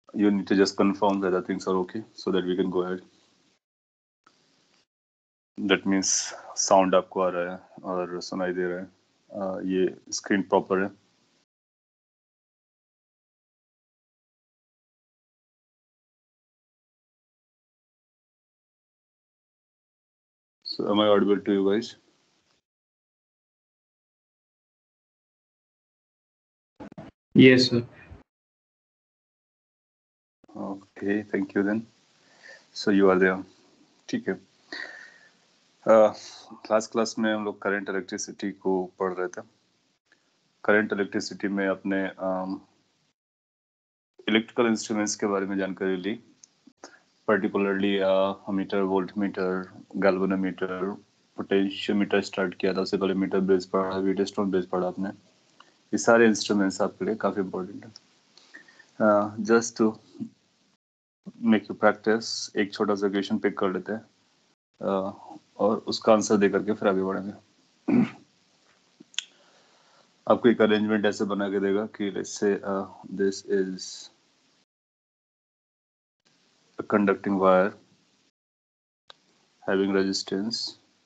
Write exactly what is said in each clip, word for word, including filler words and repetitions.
You need to just confirm that the things are okay so that we can go ahead. That means sound आपको आ रहा है और सुनाई दे रहा है, uh, ये स्क्रीन प्रॉपर है. So am I audible to you guys? Yes, sir. Okay, thank you then. So you are there. ठीक है. क्लास uh, क्लास में हम लोग करंट इलेक्ट्रिसिटी को पढ़ रहे थे. करंट इलेक्ट्रिसिटी में अपने इलेक्ट्रिकल um, इंस्ट्रूमेंट्स के बारे में जानकारी ली. Particularly meter, voltmeter, galvanometer, potentiometer start किया था. उससे पहले मीटर बेस पढ़ा, व्हीटस्टोन बेस पढ़ा आपने. ये सारे इंस्ट्रूमेंट्स आपके लिए काफी इंपॉर्टेंट है. Just to make you practice, एक छोटा सा क्वेश्चन पिक कर लेते हैं uh, और उसका आंसर दे करके फिर आगे बढ़ेंगे. आपको एक अरेंजमेंट ऐसे बना के देगा कि let's say this is a conducting wire having resistance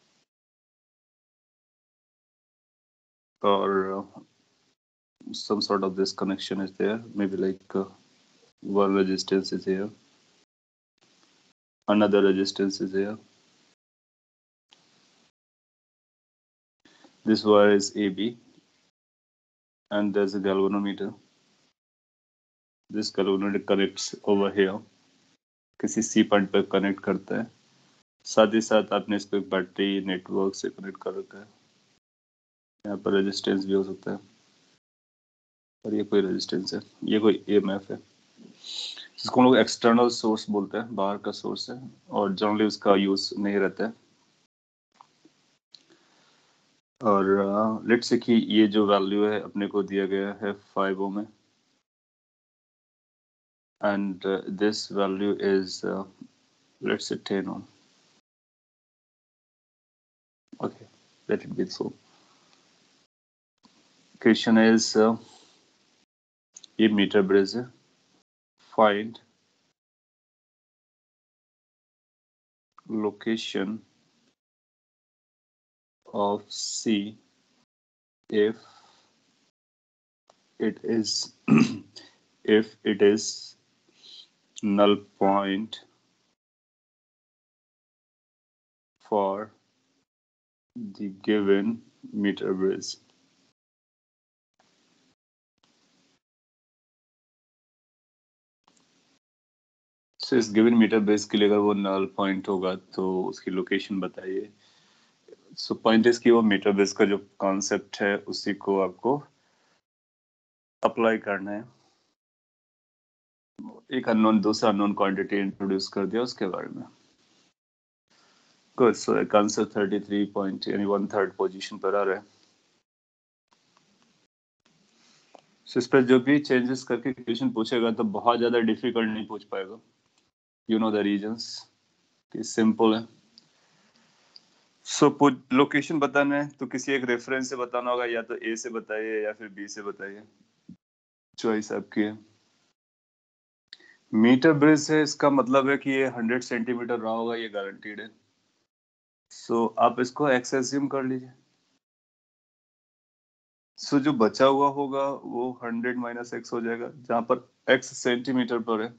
or uh, some sort of this connection is there, maybe like uh, one resistance is here, another resistance is here, this wire is A B, and there's a galvanometer. This galvanometer connects over here, किसी C point पर connect करता है. साथ ही साथ आपने इस पे battery network से कनेक्ट कर रखा है. यहाँ पर रेजिस्टेंस भी हो सकता है और ये कोई रेजिस्टेंस है, ये कोई ई एम एफ है जिसको हम लोग एक्सटर्नल सोर्स बोलते हैं, बाहर का सोर्स है और जनरली उसका यूज नहीं रहता है. और लेट्स से कि ये जो वैल्यू है अपने को दिया गया है फाइव ओम में, and this value is let's say ten ohm. Okay, let it be so. Question is ये मीटर ब्रिज है. Find location of C if it is if it is null point for the given meter bridge. So इस given meter base के लिए अगर वो null point होगा तो उसकी लोकेशन बताइए. सो पॉइंट इज कि वो मीटर बेस का जो कॉन्सेप्ट है उसी को आपको अप्लाई करना है. एक अननोन दूसरा अननोन क्वांटिटी इंट्रोड्यूस कर दिया उसके बारे में. गुड. सो एक आंसर थर्टी थ्री पॉइंट यानी वन थर्ड पोजिशन पर आ रहा है. So, इस पर जो भी चेंजेस करके क्वेश्चन पूछेगा तो बहुत ज्यादा डिफिकल्ट नहीं पूछ पाएगा. यू नो द रीजंस कि सिंपल है. सो so, लोकेशन बताना है तो किसी एक रेफरेंस से बताना होगा, या तो ए से बताइए या फिर बी से बताइए, चॉइस आपकी है. मीटर ब्रिज है, इसका मतलब है कि ये हंड्रेड सेंटीमीटर रहा होगा, ये गारंटीड है. सो so, आप इसको एक्स एज्यूम कर लीजिए. सो so, जो बचा हुआ होगा वो हंड्रेड माइनस एक्स हो जाएगा, जहां पर एक्स सेंटीमीटर पर है.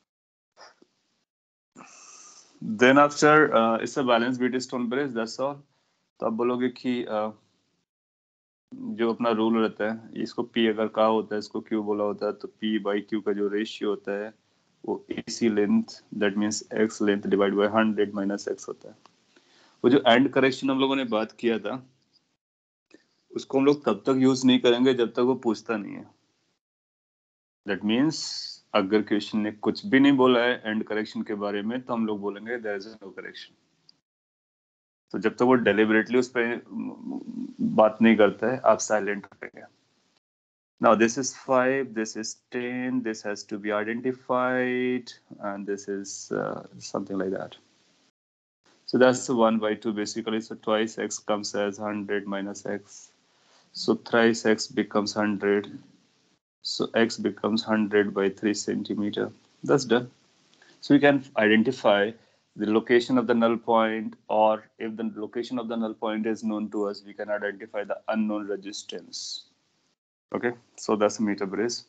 Then after it's a balance Wheatstone bridge, that's all. तो आप बोलोगे कि uh, जो अपना रूल रहता है, इसको पी अगर कहा होता है, इसको क्यू बोला होता है, तो पी बाई क्यू का जो रेशियो होता है वो AC length, that means x length divide by hundred minus x होता है. वो जो एंड करेक्शन हम लोगों ने बात किया था उसको हम लोग तब तक यूज नहीं करेंगे जब तक वो पूछता नहीं है. दैट मीन्स अगर क्वेश्चन ने कुछ भी नहीं बोला है एंड करेक्शन के बारे में तो हम लोग बोलेंगे देयर इज नो करेक्शन. तो जब तक वो डेलिबरेटली उस पर बात नहीं करता है आप साइलेंट रहेंगे. Now this is five, this is ten, this has to be identified, and this is uh, something like that. So that's one by two basically. So twice x comes as one hundred minus x. So thrice x becomes one hundred. So x becomes one hundred by three centimeter. That's done. So we can identify the location of the null point, or if the location of the null point is known to us, we can identify the unknown resistance. Okay, so that's a meter bridge.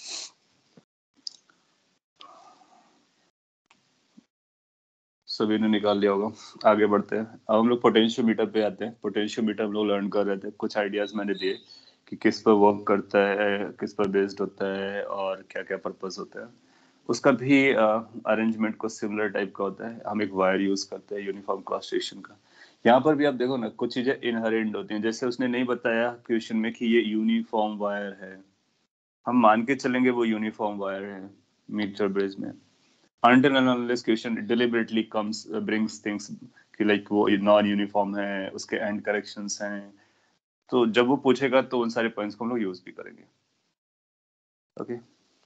सभी ने निकाल लिया होगा. आगे बढ़ते हैं. अब हम लोग पोटेंशियोमीटर पे आते हैं. पोटेंशियोमीटर हम लोग लर्न कर रहे थे. कुछ आइडियाज मैंने दिए कि किस पर वर्क करता है, किस पर बेस्ड होता है और क्या क्या पर्पस होता है. उसका भी अरेंजमेंट uh, को सिमिलर टाइप का होता है. हम एक वायर यूज करते हैं यूनिफॉर्म क्रॉस सेक्शन का. यहाँ पर भी आप देखो ना, कुछ चीजें इनहेरेंट होती हैं. जैसे उसने नहीं बताया क्वेश्चन में कि ये यूनिफॉर्म वायर है, हम मान के चलेंगे वो यूनिफॉर्म वायर है मीटर ब्रिज में. Until and unless question deliberately comes uh, brings things कि like वो नॉन यूनिफॉर्म है, उसके एंड करेक्शंस हैं, तो जब वो पूछेगा तो उन सारे पॉइंट्स को हम लोग यूज भी करेंगे. Okay,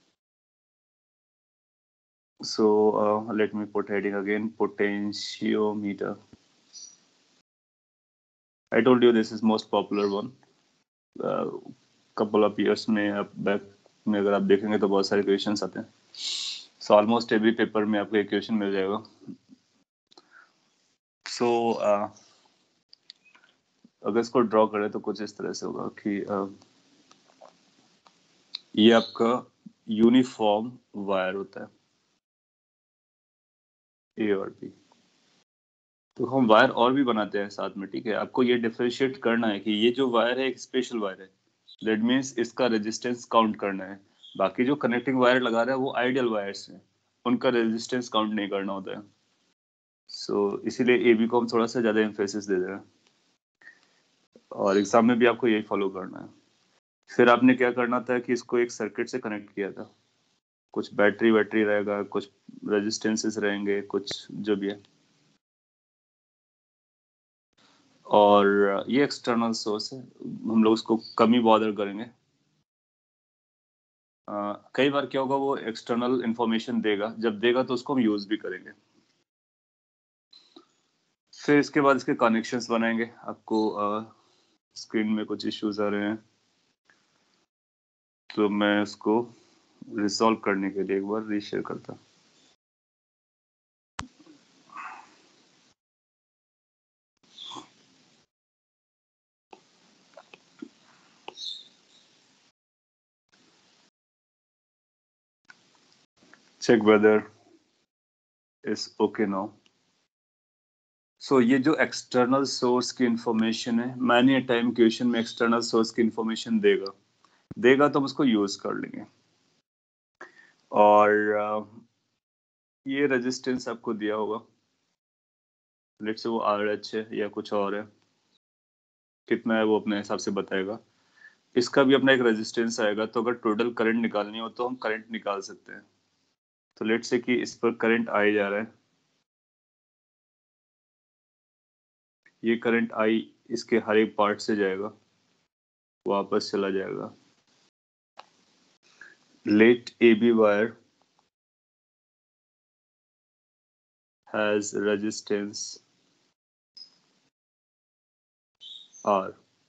so uh, let me put heading again, potentiometer. I told you this is most popular one. uh, couple of years में अब बैक में अगर आप देखेंगे तो बहुत सारे क्वेश्चंस आते हैं. सो ऑलमोस्ट एवरी पेपर में आपको एक क्वेश्चन मिल जाएगा. सो so, uh, अगर इसको ड्रॉ करें तो कुछ इस तरह से होगा कि uh, ये आपका यूनिफॉर्म वायर होता है, ए और बी. तो हम वायर और भी बनाते हैं साथ में. ठीक है, आपको ये डिफरेंशिएट करना है कि ये जो वायर है एक स्पेशल वायर है. दैट मीन्स इसका रेजिस्टेंस काउंट करना है. बाकी जो कनेक्टिंग वायर लगा रहा है वो आइडियल वायर्स हैं, उनका रेजिस्टेंस काउंट नहीं करना होता है. सो so, इसीलिए ए बी को हम थोड़ा सा ज्यादा एम्फेसिस दे रहे हैं, और एग्जाम में भी आपको यही फॉलो करना है. फिर आपने क्या करना था कि इसको एक सर्किट से कनेक्ट किया था. कुछ बैटरी बैटरी रहेगा, कुछ रेजिस्टेंसेस रहेंगे, कुछ जो भी है. और ये एक्सटर्नल सोर्स है, हम लोग उसको कम ही बॉदर करेंगे. uh, कई बार क्या होगा, वो एक्सटर्नल इंफॉर्मेशन देगा, जब देगा तो उसको हम यूज भी करेंगे. फिर इसके बाद इसके कनेक्शंस बनाएंगे. आपको स्क्रीन uh, में कुछ इश्यूज आ रहे हैं, तो मैं उसको रिजॉल्व करने के लिए एक बार रीशेयर करता. Check whether is okay now. So ये जो एक्सटर्नल सोर्स की इंफॉर्मेशन है, मैनी टाइम क्वेश्चन में एक्सटर्नल सोर्स की इंफॉर्मेशन देगा देगा तो हम उसको यूज कर लेंगे. और ये रेजिस्टेंस आपको दिया होगा, लेट्स से वो आर एच है या कुछ और है, कितना है वो अपने हिसाब से बताएगा. इसका भी अपना एक रेजिस्टेंस आएगा. तो अगर टोटल करंट निकालनी हो तो हम करंट निकाल सकते हैं. तो लेट्स से कि इस पर करंट आई जा रहा है, ये करंट आई इसके हर एक पार्ट से जाएगा, वापस चला जाएगा. Let A B wire has resistance R.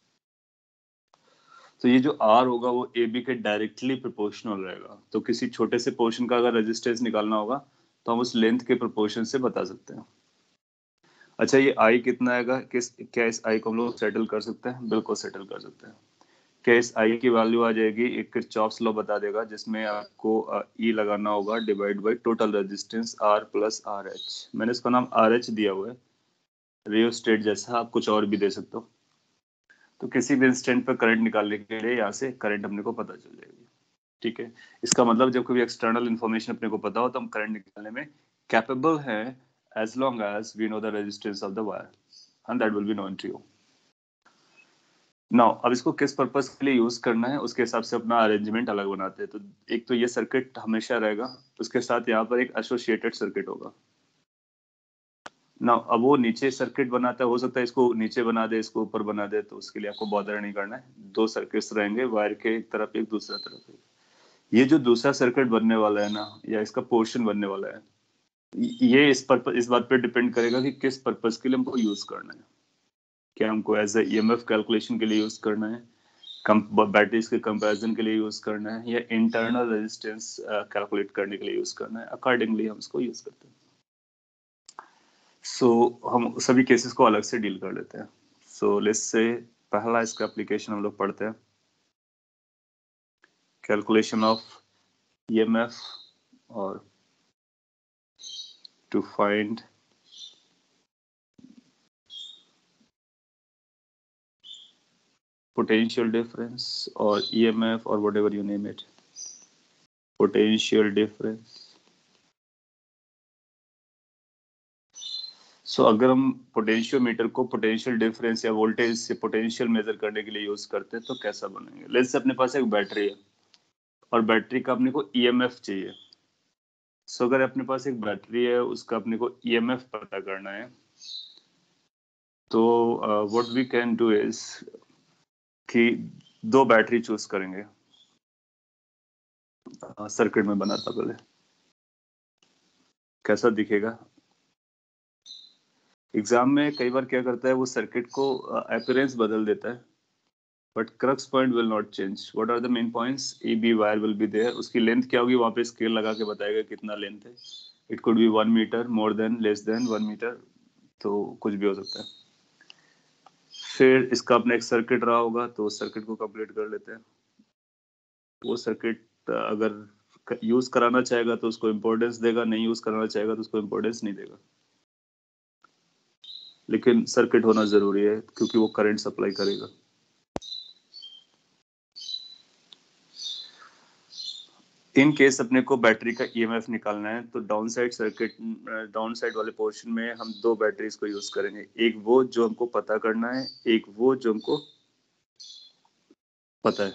तो ये जो R होगा वो A B के डायरेक्टली प्रोपोर्शनल रहेगा. तो किसी छोटे से पोर्शन का अगर रेजिस्टेंस निकालना होगा तो हम उस लेंथ के प्रोपोर्शन से बता सकते हैं. अच्छा, ये I कितना आएगा, किस क्या इस I को हम लोग सेटल कर सकते हैं? बिल्कुल सेटल कर सकते हैं. क्या इस I की वैल्यू आ जाएगी, एक किरचॉफ्स लॉ बता देगा, जिसमें आपको E लगाना होगा divide by total resistance R plus R H. मैंने इसका नाम आर एच दिया हुआ है, रियोस्टेट जैसा. आप कुछ और भी दे सकते हो. तो किसी भी इंस्टेंट पर करंट निकालने के लिए यहाँ से करंट अपने को पता चल जाएगी. ठीक है, इसका मतलब जब कोई एक्सटर्नल इंफॉर्मेशन अपने को पता हो तो हम करंट निकालने में कैपेबल हैं, as long as we know the resistance of the wire and that will be known to you. Now, अब इसको किस पर्पस के लिए यूज करना है उसके हिसाब से अपना अरेंजमेंट अलग बनाते हैं. तो एक तो ये सर्किट हमेशा रहेगा, उसके साथ यहाँ पर एक एसोसिएटेड सर्किट होगा. ना अब वो नीचे सर्किट बनाता है, हो सकता है इसको नीचे बना दे, इसको ऊपर बना दे, तो उसके लिए आपको बॉदर नहीं करना है. दो सर्किट्स रहेंगे वायर के, एक तरफ एक, दूसरा तरफ एक. ये जो दूसरा सर्किट बनने वाला है ना, या इसका पोर्शन बनने वाला है, ये इस पर्पस इस बात पे डिपेंड करेगा कि किस पर्पस के लिए हमको यूज करना है. क्या हमको एज ए ईएमएफ कैलकुलेशन के लिए यूज करना है, बैटरीज के कंपैरिजन के लिए यूज करना है या इंटरनल रेजिस्टेंस कैलकुलेट करने के लिए यूज करना है, अकॉर्डिंगली हम इसको यूज करते हैं। सो so, हम सभी केसेस को अलग से डील कर लेते हैं। सो लेट्स से पहला इसका एप्लीकेशन हम लोग पढ़ते हैं, कैलकुलेशन ऑफ ईएमएफ और to find potential difference or E M F or whatever you name it, potential difference. So so, अगर हम पोटेंशियोमीटर को पोटेंशियल डिफरेंस या वोल्टेज से पोटेंशियल मेजर करने के लिए यूज करते हैं तो कैसा बनेंगे। लेट्स से अपने पास एक बैटरी है और बैटरी का अपने को ईएमएफ चाहिए। सो so, अगर अपने पास एक बैटरी है उसका अपने को ईएमएफ पता करना है तो what we can do is कि दो बैटरी चूज करेंगे। सर्किट uh, में बनाता पहले कैसा दिखेगा। एग्जाम में कई बार क्या करता है वो सर्किट को अपीयरेंस बदल देता है but crux point will not change. What are the main points, A B wire will be there, उसकी लेंथ क्या होगी वहां पे स्केल लगा के बताएगा कितना लेंथ है। It could be one metre, more than, less than one metre, तो कुछ भी हो सकता है। फिर इसका अपना एक सर्किट रहा होगा तो उस सर्किट को कंप्लीट कर लेते हैं। वो सर्किट अगर यूज कराना चाहेगा तो उसको इम्पोर्टेंस देगा, नहीं यूज कराना चाहेगा तो उसको इम्पोर्टेंस नहीं देगा, लेकिन सर्किट होना जरूरी है क्योंकि वो करंट सप्लाई करेगा। इन केस अपने को बैटरी का ईएमएफ निकालना है तो down side circuit, down side वाले पोर्शन में हम दो बैटरीज को यूज करेंगे, एक वो जो हमको पता करना है, एक वो जो हमको पता है।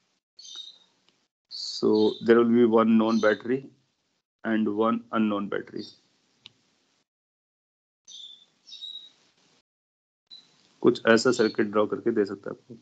So there will be one known battery and one unknown battery. कुछ ऐसा सर्किट ड्रॉ करके दे सकता है आपको।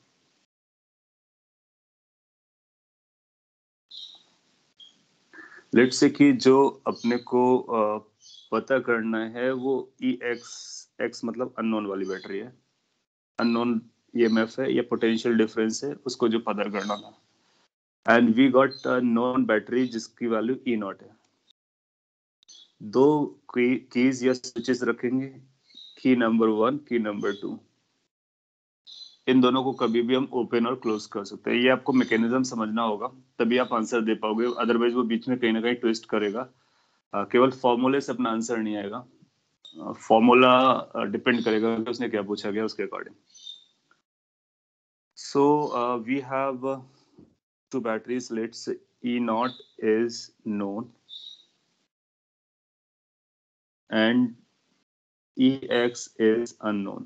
लेट्स से कि जो अपने को uh, पता करना है वो ई एक्स, एक्स मतलब अननोन वाली बैटरी है, अननोन ईएमएफ है या पोटेंशियल डिफरेंस है उसको जो पता करना था। And we got known battery जिसकी वैल्यू ई नॉट है। दो कीज या स्विचेस रखेंगे, key number one, key number two. इन दोनों को कभी भी हम ओपन और क्लोज कर सकते हैं। ये आपको मैकेनिज्म समझना होगा तभी आप आंसर दे पाओगे, अदरवाइज वो बीच में कहीं ना कहीं ट्विस्ट करेगा। uh, केवल फॉर्मूले से अपना आंसर नहीं आएगा, फॉर्मूला डिपेंड करेगा कि उसने क्या पूछा गया उसके according. So we have two batteries. Let's say E naught is known and E X is unknown.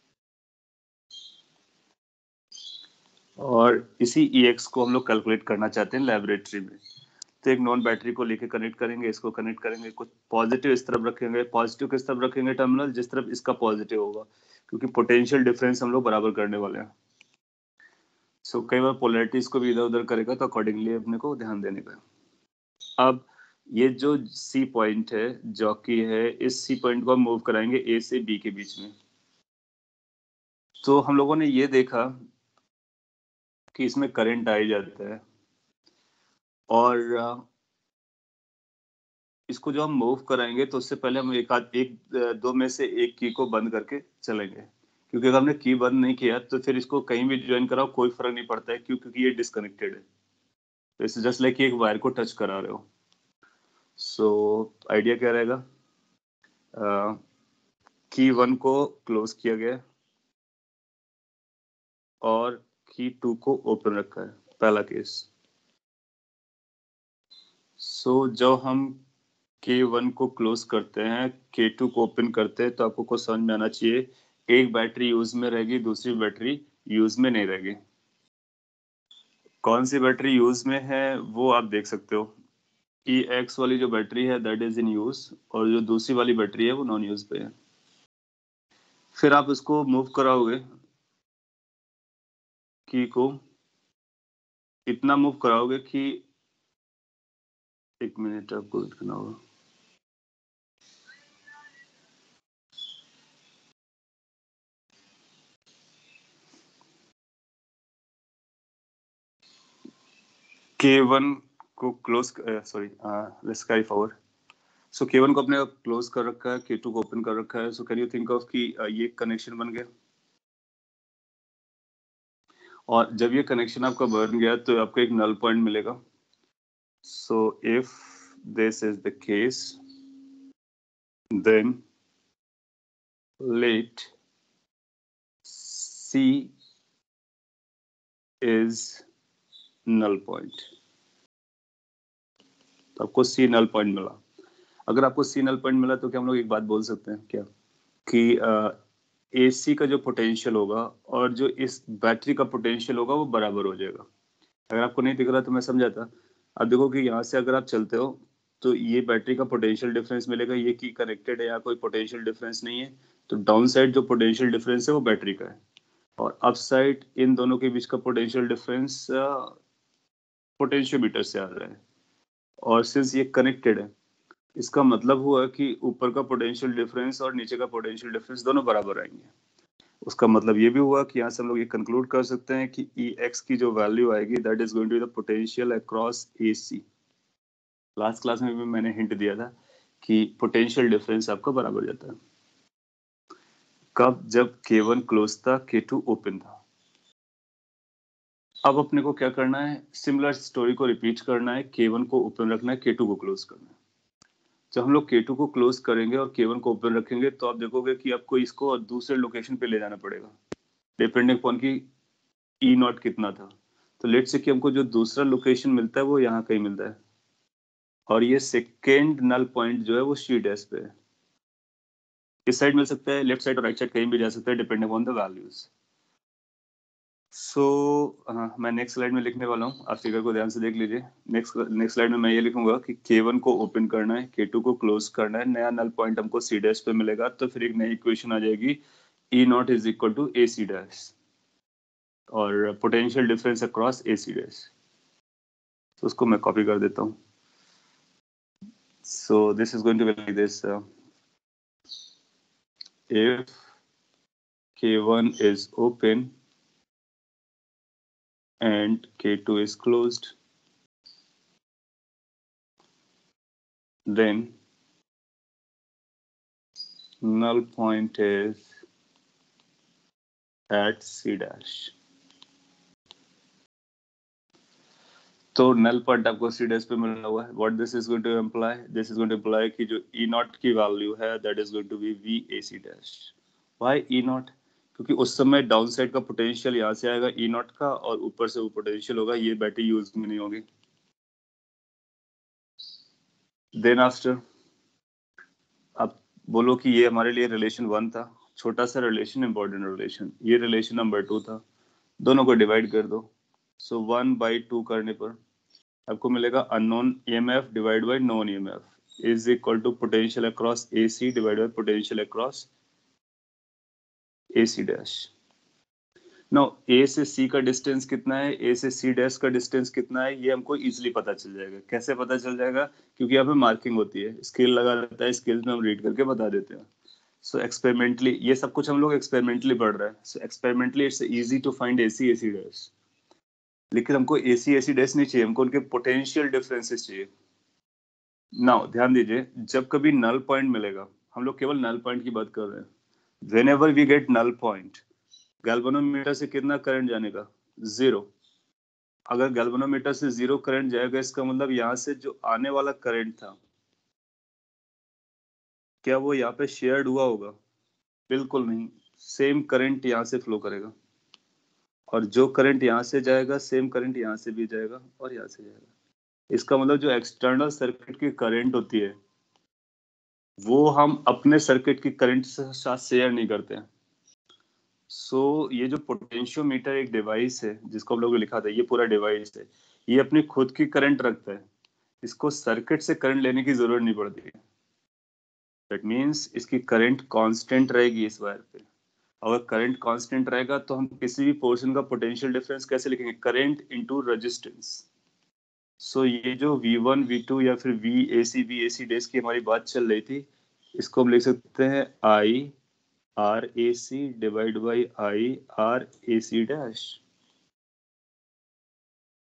और इसी E X को हम लोग कैलकुलेट करना चाहते हैं लेबोरेटरी में। तो एक नॉन बैटरी को लेके कनेक्ट करेंगे, इसको कनेक्ट करेंगे, कुछ पॉजिटिव इस तरफ रखेंगे, पॉजिटिव किस तरफ रखेंगे, टर्मिनल जिस तरफ इसका पॉजिटिव होगा, क्योंकि पोटेंशियल डिफरेंस हम लोग बराबर करने वाले हैं। सो so, कई बार पोलैरिटीज को भी इधर उधर करेगा तो अकॉर्डिंगली अपने को ध्यान देने का। अब ये जो सी पॉइंट है, जॉकी है, इस सी पॉइंट को हम मूव कराएंगे ए से बी के बीच में। तो हम लोगों ने ये देखा कि इसमें करंट आ ही जाता है और इसको जो हम मूव कराएंगे तो उससे पहले हम एक आध एक दो में से एक की को बंद करके चलेंगे, क्योंकि अगर हमने की बंद नहीं किया तो फिर इसको कहीं भी ज्वाइन कराओ कोई फर्क नहीं पड़ता है, क्यों, क्योंकि ये डिस्कनेक्टेड है। तो इट्स जस्ट लाइक एक वायर को टच करा रहे हो। सो so, आइडिया क्या रहेगा, की वन को क्लोज किया गया और की टू को ओपन रखा है, पहला केस। सो so, जब हम के वन को क्लोज करते हैं, के टू को ओपन करते हैं, तो आपको कुछ समझ में आना चाहिए, एक बैटरी यूज में रहेगी, दूसरी बैटरी यूज में नहीं रहेगी। कौन सी बैटरी यूज में है वो आप देख सकते हो। ई एक्स वाली जो बैटरी है दैट इज इन यूज और जो दूसरी वाली बैटरी है वो नॉन यूज पे है। फिर आप इसको मूव कराओगे, की को इतना मूव कराओगे कि एक मिनट आपको वेट करना होगा। के वन को close, sorry let's carry forward. So K one को अपने क्लोज कर रखा है, के टू को ओपन कर रखा है। So can you think of कि uh, ये कनेक्शन बन गया, और जब ये कनेक्शन आपका बन गया तो आपको एक नल पॉइंट मिलेगा। So if this is the case then let C is null point। तो आपको C null point मिला। अगर आपको C null point मिला तो क्या हम लोग एक बात बोल सकते हैं क्या कि ए सी का जो पोटेंशियल होगा और जो इस बैटरी का पोटेंशियल होगा वो बराबर हो जाएगा। अगर आपको नहीं दिख रहा तो मैं समझाता। अब देखो कि यहाँ से अगर आप चलते हो तो ये बैटरी का पोटेंशियल डिफरेंस मिलेगा, ये की कनेक्टेड है, यहाँ कोई पोटेंशियल डिफरेंस नहीं है, तो डाउन साइड जो पोटेंशियल डिफरेंस है वो बैटरी का है, और अप साइड इन दोनों के बीच का पोटेंशियल डिफरेंस पोटेंशियोमीटर से आ रहा है। और सिंस ये कनेक्टेड है, इसका मतलब हुआ कि ऊपर का पोटेंशियल डिफरेंस और नीचे का पोटेंशियल डिफरेंस दोनों बराबर आएंगे। उसका मतलब ये भी हुआ कि यहाँ से हम लोग ये कंक्लूड कर सकते हैं कि ई एक्स की जो वैल्यू आएगी that is going to be the potential across A C. Last class में भी मैंने हिंट दिया था कि पोटेंशियल डिफरेंस आपका बराबर जाता है कब, जब के वन क्लोज था, के टू ओपन था। अब अपने को क्या करना है, सिमिलर स्टोरी को रिपीट करना है, के वन को ओपन रखना है, के टू को क्लोज करना है। जब हम लोग के टू को क्लोज करेंगे और के वन को ओपन रखेंगे तो आप देखोगे कि आपको इसको दूसरे लोकेशन पे ले जाना पड़ेगा डिपेंडिंग अपॉन की ई नॉट कितना था। तो लेट से कि हमको जो दूसरा लोकेशन मिलता है वो यहाँ कहीं मिलता है, और ये सेकेंड नल पॉइंट जो है वो सी डैश पे है। इस साइड मिल सकता है, लेफ्ट साइड और राइट साइड कहीं भी जा सकता है depending on the values. So हाँ, मैं नेक्स्ट स्लाइड में लिखने वाला हूँ, आप फिगर को ध्यान से देख लीजिए। नेक्स्ट नेक्स्ट स्लाइड में मैं ये लिखूंगा कि के वन को ओपन करना है, के टू को क्लोज करना है, नया नल पॉइंट हमको सी डैश पे मिलेगा, तो फिर एक नई इक्वेशन आ जाएगी E naught is equal to A C dash और potential difference across A C dash. तो उसको मैं कॉपी कर देता हूँ। So this is going to be like this, if K one is open and K two is closed, then null point is at C dash। तो null point आपको C dash पे मिला हुआ है। What this is going to imply? This is going to imply कि जो E naught की value है that is going to be V A C dash। Why E naught? क्योंकि उस समय डाउन साइड का पोटेंशियल यहाँ से आएगा E naught का, और ऊपर से वो पोटेंशियल होगा, ये बैटरी यूज में नहीं होगी। Then after आप बोलो कि ये हमारे लिए रिलेशन वन था, छोटा सा रिलेशन, इंपॉर्टेंट रिलेशन, ये रिलेशन नंबर टू था, दोनों को डिवाइड कर दो। सो वन बाई टू करने पर आपको मिलेगा unknown EMF divide by known EMF is equal to potential across AC divide by potential across AC dash. Now A से सी का डिस्टेंस कितना है, ए से सी डैश का डिस्टेंस कितना है, ये हमको इजीली पता चल जाएगा। कैसे पता चल जाएगा? क्योंकि यहाँ पे मार्किंग होती है, स्केल लगा रहता है, स्केल में हम रीड करके बता देते हैं। सो एक्सपेरिमेंटली ये सब कुछ हम लोग एक्सपेरिमेंटली पढ़ रहे हैं। सो experimentally it's easy to find AC AC dash, लेकिन हमको एसी एसी डैश नहीं चाहिए, हमको उनके पोटेंशियल डिफरेंसेस चाहिए। नाउ ध्यान दीजिए, जब कभी नल पॉइंट मिलेगा, हम लोग केवल नल पॉइंट की बात कर रहे हैं, whenever we get null point, galvanometer से कितना करंट जाने का? जीरो। अगर गैल्वेनोमीटर से जीरो करंट जाएगा, इसका मतलब यहाँ से जो आने वाला करंट था क्या वो यहाँ पे शेयर्ड हुआ होगा? बिल्कुल नहीं। सेम करंट यहाँ से फ्लो करेगा, और जो करंट यहाँ से जाएगा सेम करंट यहाँ से भी जाएगा और यहाँ से जाएगा। इसका मतलब जो एक्सटर्नल सर्किट की करंट होती है वो हम अपने सर्किट की करंट से साथ शेयर नहीं करते हैं। सो so, ये जो पोटेंशियोमीटर एक डिवाइस है जिसको हम लोग ने लिखा था, ये पूरा डिवाइस है, ये अपनी खुद की करंट रखता है, इसको सर्किट से करंट लेने की जरूरत नहीं पड़ती है। दैट मीन्स इसकी करंट कांस्टेंट रहेगी इस वायर पे। अगर करंट कांस्टेंट रहेगा तो हम किसी भी पोर्शन का पोटेंशियल डिफरेंस कैसे लिखेंगे? Current into resistance. सो ये जो वी वन वी टू या फिर V A C V A C dash की हमारी बात चल रही थी, इसको हम लिख सकते हैं I R A C divide by I R A C dash.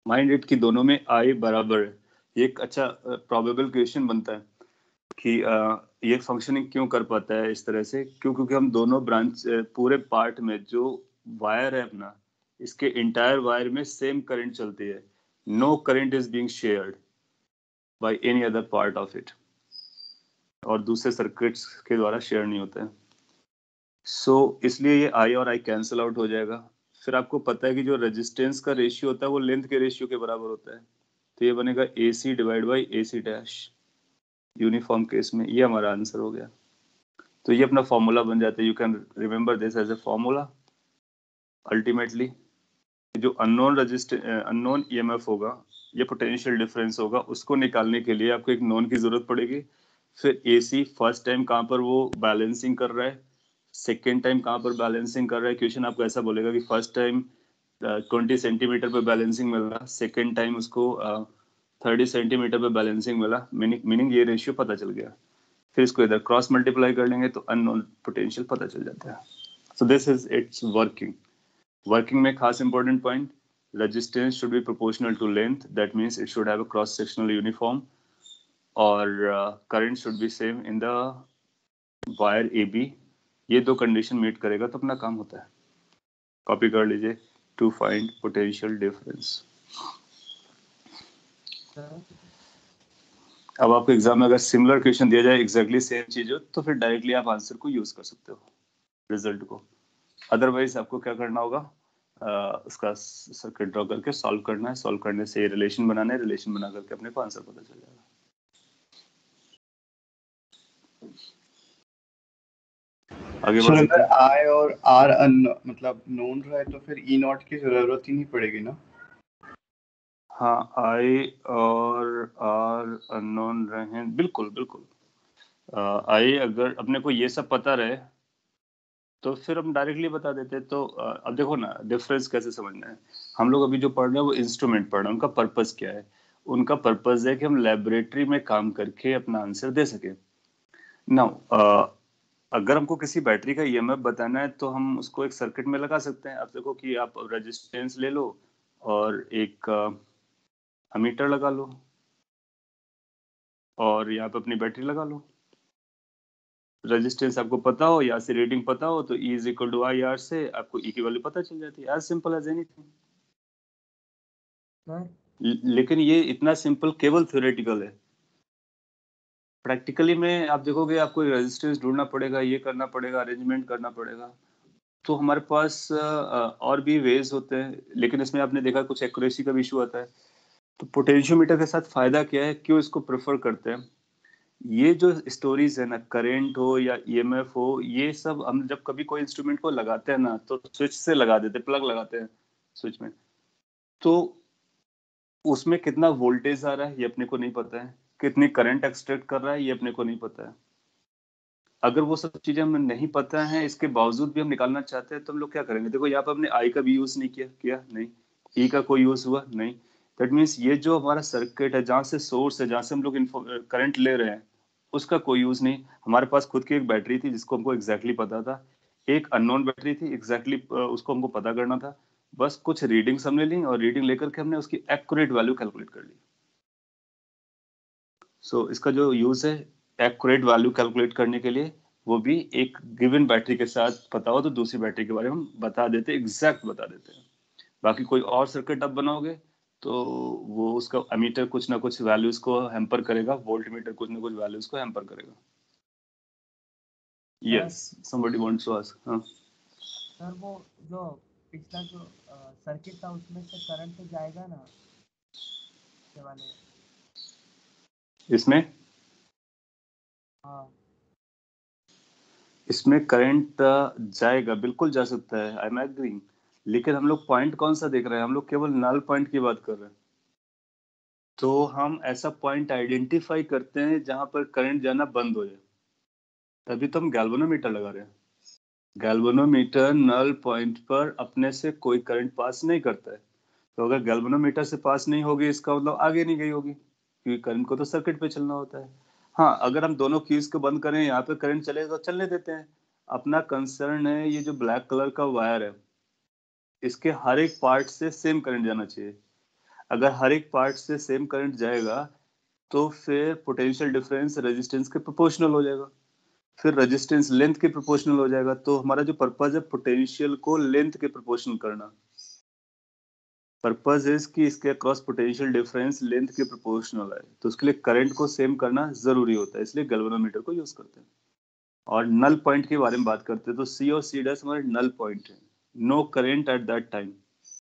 Mind it कि दोनों में आई बराबर है। ये एक अच्छा प्रोबेबल क्वेश्चन बनता है कि uh, ये फंक्शनिंग क्यों कर पाता है इस तरह से, क्यों क्योंकि हम दोनों ब्रांच पूरे पार्ट में जो वायर है अपना, इसके इंटायर वायर में सेम करंट चलती है। No current is being shared by any other part of it, और दूसरे सर्किट्स के द्वारा शेयर नहीं होते हैं। सो so, इसलिए ये आई और आई कैंसिल आउट हो जाएगा। फिर आपको पता है कि जो रेजिस्टेंस का रेशियो होता है वो लेंथ के रेशियो के बराबर होता है, तो ये बनेगा A C divide by A C dash uniform case में। ये हमारा आंसर हो गया। तो ये अपना फॉर्मूला बन जाता है। You can remember this as a formula. Ultimately जो अननोन रजिस्टर अननोन ईएमएफ होगा या पोटेंशियल डिफरेंस होगा, उसको निकालने के लिए आपको एक नोन की जरूरत पड़ेगी। फिर एसी फर्स्ट टाइम कहाँ पर वो बैलेंसिंग कर रहा है, सेकेंड टाइम कहाँ पर बैलेंसिंग कर रहा है। क्वेश्चन आपको ऐसा बोलेगा कि फर्स्ट टाइम ट्वेंटी सेंटीमीटर पे बैलेंसिंग मिल रहा, सेकेंड टाइम उसको थर्टी सेंटीमीटर पे बैलेंसिंग मिला, मीनिंग ये रेशियो पता चल गया। फिर इसको इधर क्रॉस मल्टीप्लाई कर लेंगे तो अननोन पोटेंशियल पता चल जाता है। So this is it's working. Working में खास important point, resistance should be proportional to length, that means it should have a cross sectional uniform, और uh, current should be same in the wire A B। ये दो condition meet करेगा तो अपना काम होता है। कॉपी कर लीजिए, टू फाइंड पोटेंशियल डिफरेंस। अब आपको एग्जाम में अगर सिमिलर क्वेश्चन दिया जाए एग्जैक्टली सेम चीज हो, तो फिर डायरेक्टली आप आंसर को यूज कर सकते हो रिजल्ट को। अदरवाइज आपको क्या करना होगा, uh, उसका सर्किट ड्रॉ करके सॉल्व करना है। सॉल्व करने से रिलेशन बनाना है, रिलेशन बना करके अपने को आंसर पता चल जाएगा। आगे बढ़ सर सकते अगर हैं। आई और आर अन मतलब नोन रहे तो फिर ई नॉट की जरूरत ही नहीं पड़ेगी ना। हाँ, आई और आर अननोन रहे, बिल्कुल बिल्कुल। आई अगर अपने को ये सब पता रहे तो फिर हम डायरेक्टली बता देते। तो uh, अब देखो ना, डिफरेंस कैसे समझना है। हम लोग अभी जो पढ़ रहे हैं वो इंस्ट्रूमेंट पढ़ रहे हैं, उनका पर्पस क्या है। उनका पर्पस है कि हम लेबोरेटरी में काम करके अपना आंसर दे सके। नाउ अगर हमको किसी बैटरी का ईएमएफ बताना है तो हम उसको एक सर्किट में लगा सकते हैं। आप देखो कि आप रेजिस्टेंस ले लो और एक अमीटर लगा लो और यहाँ पे अपनी बैटरी लगा लो। रेजिस्टेंस आपको पता हो, यहाँ से रीडिंग पता हो, तो E is equal to I R से आपको E की वैल्यू पता चल जाती है। As simple as anything. लेकिन ये इतना सिंपल केवल थ्योरेटिकल है। प्रैक्टिकली में आप देखोगे आपको रेजिस्टेंस ढूंढना पड़ेगा, ये करना पड़ेगा, अरेंजमेंट करना पड़ेगा। तो हमारे पास और भी वेज होते हैं, लेकिन इसमें आपने देखा कुछ एक्यूरेसी का भी इशू आता है। तो पोटेंशियोमीटर के साथ फायदा क्या है, क्यों इसको प्रेफर करते हैं। ये जो स्टोरीज है ना, करंट हो या ईएमएफ हो, ये सब हम जब कभी कोई इंस्ट्रूमेंट को लगाते हैं ना, तो स्विच से लगा देते, प्लग लगाते हैं स्विच में, तो उसमें कितना वोल्टेज आ रहा है ये अपने को नहीं पता है, कितनी करंट एक्सट्रैक्ट कर रहा है ये अपने को नहीं पता है। अगर वो सब चीजें हमें नहीं पता है, इसके बावजूद भी हम निकालना चाहते हैं, तो हम लोग क्या करेंगे। देखो यहाँ पर हमने आई का भी यूज नहीं किया किया नहीं, ई का कोई यूज हुआ नहीं। दैट मीन्स ये जो हमारा सर्किट है, जहाँ से सोर्स है, जहाँ से हम लोग करंट ले रहे हैं, उसका कोई यूज नहीं। हमारे पास खुद की एक बैटरी थी जिसको हमको एग्जैक्टली पता था, एक अननोन बैटरी थी एग्जैक्टली उसको हमको पता करना था। बस कुछ रीडिंग्स हमने ली और रीडिंग लेकर के हमने उसकी एक्यूरेट वैल्यू कैलकुलेट कर ली। सो so, इसका जो यूज है एक्यूरेट वैल्यू कैलकुलेट करने के लिए, वो भी एक गिवन बैटरी के साथ पता हो तो दूसरी बैटरी के बारे में हम बता देते, एग्जैक्ट बता देते हैं। बाकी कोई और सर्किट आप बनाओगे तो वो उसका अमीटर कुछ ना कुछ वैल्यूज को हैम्पर करेगा, वोल्ट मीटर कुछ ना कुछ वैल्यूज को हैम्पर करेगा। Yes, somebody wants to ask. हाँ सर, वो जो पिछला जो सर्किट था उसमें से करंट तो जाएगा ना ये वाले। इसमें हाँ इसमें करंट जाएगा, बिल्कुल जा सकता है, आई एम एग्रीइंग। लेकिन हम लोग पॉइंट कौन सा देख रहे हैं, हम लोग केवल नल पॉइंट की बात कर रहे हैं। तो हम ऐसा पॉइंट आइडेंटिफाई करते हैं जहां पर करंट जाना बंद हो जाए, तभी तो हम गैल्वेनोमीटर लगा रहे हैं। गैल्वेनोमीटर नल पॉइंट पर अपने से कोई करंट पास नहीं करता है। तो अगर गैल्वेनोमीटर से पास नहीं होगी, इसका मतलब आगे नहीं गई होगी, क्योंकि करंट को तो सर्किट पे चलना होता है। हाँ, अगर हम दोनों कीज को बंद करें, यहाँ पे करंट चले तो चलने देते हैं। अपना कंसर्न है ये जो ब्लैक कलर का वायर है, इसके हर एक पार्ट से सेम करंट जाना चाहिए। अगर हर एक पार्ट से सेम करंट जाएगा तो फिर पोटेंशियल डिफरेंस रेजिस्टेंस के प्रोपोर्शनल हो जाएगा, फिर रेजिस्टेंस लेंथ के प्रोपोर्शनल हो जाएगा। तो हमारा जो पर्पस है पोटेंशियल को लेंथ के प्रोपोर्शनल करना, पर्पस इज कि इसके अक्रॉस पोटेंशियल डिफरेंस लेंथ के प्रोपोर्शनल है, तो उसके लिए करंट को सेम करना जरूरी होता है, इसलिए गैल्वेनोमीटर को यूज करते हैं। और नल पॉइंट के बारे में बात करते हैं तो सी और सी डैश हमारे नल पॉइंट है, no current at that time.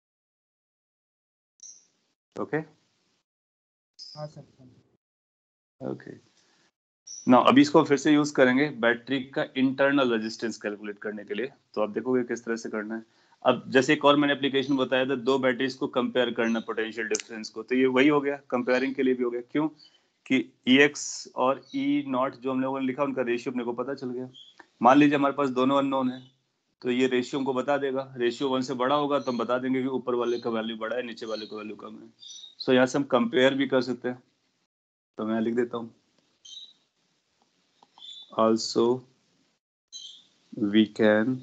Okay हाँ सर सर ओके ना, अभी इसको फिर से यूज करेंगे बैटरी का इंटरनल रेजिस्टेंस कैलकुलेट करने के लिए। तो आप देखोगे किस तरह से करना है। अब जैसे एक और मैंने एप्लीकेशन बताया था, दो बैटरीज को कंपेयर करना पोटेंशियल डिफरेंस को, तो ये वही हो गया, कंपेयरिंग के लिए भी हो गया। क्यों कि ई एक्स और ई नॉट जो हम लोगों ने लिखा उनका रेशियो अपने को पता चल गया। मान लीजिए हमारे पास दोनों अननोन है, तो ये रेशियो हमको बता देगा, रेशियो वन से बड़ा होगा तो हम बता देंगे कि ऊपर वाले का वैल्यू बड़ा है, नीचे वाले का वैल्यू कम है। सो यहाँ से हम कंपेयर भी कर सकते हैं, तो मैं लिख देता हूँ also we can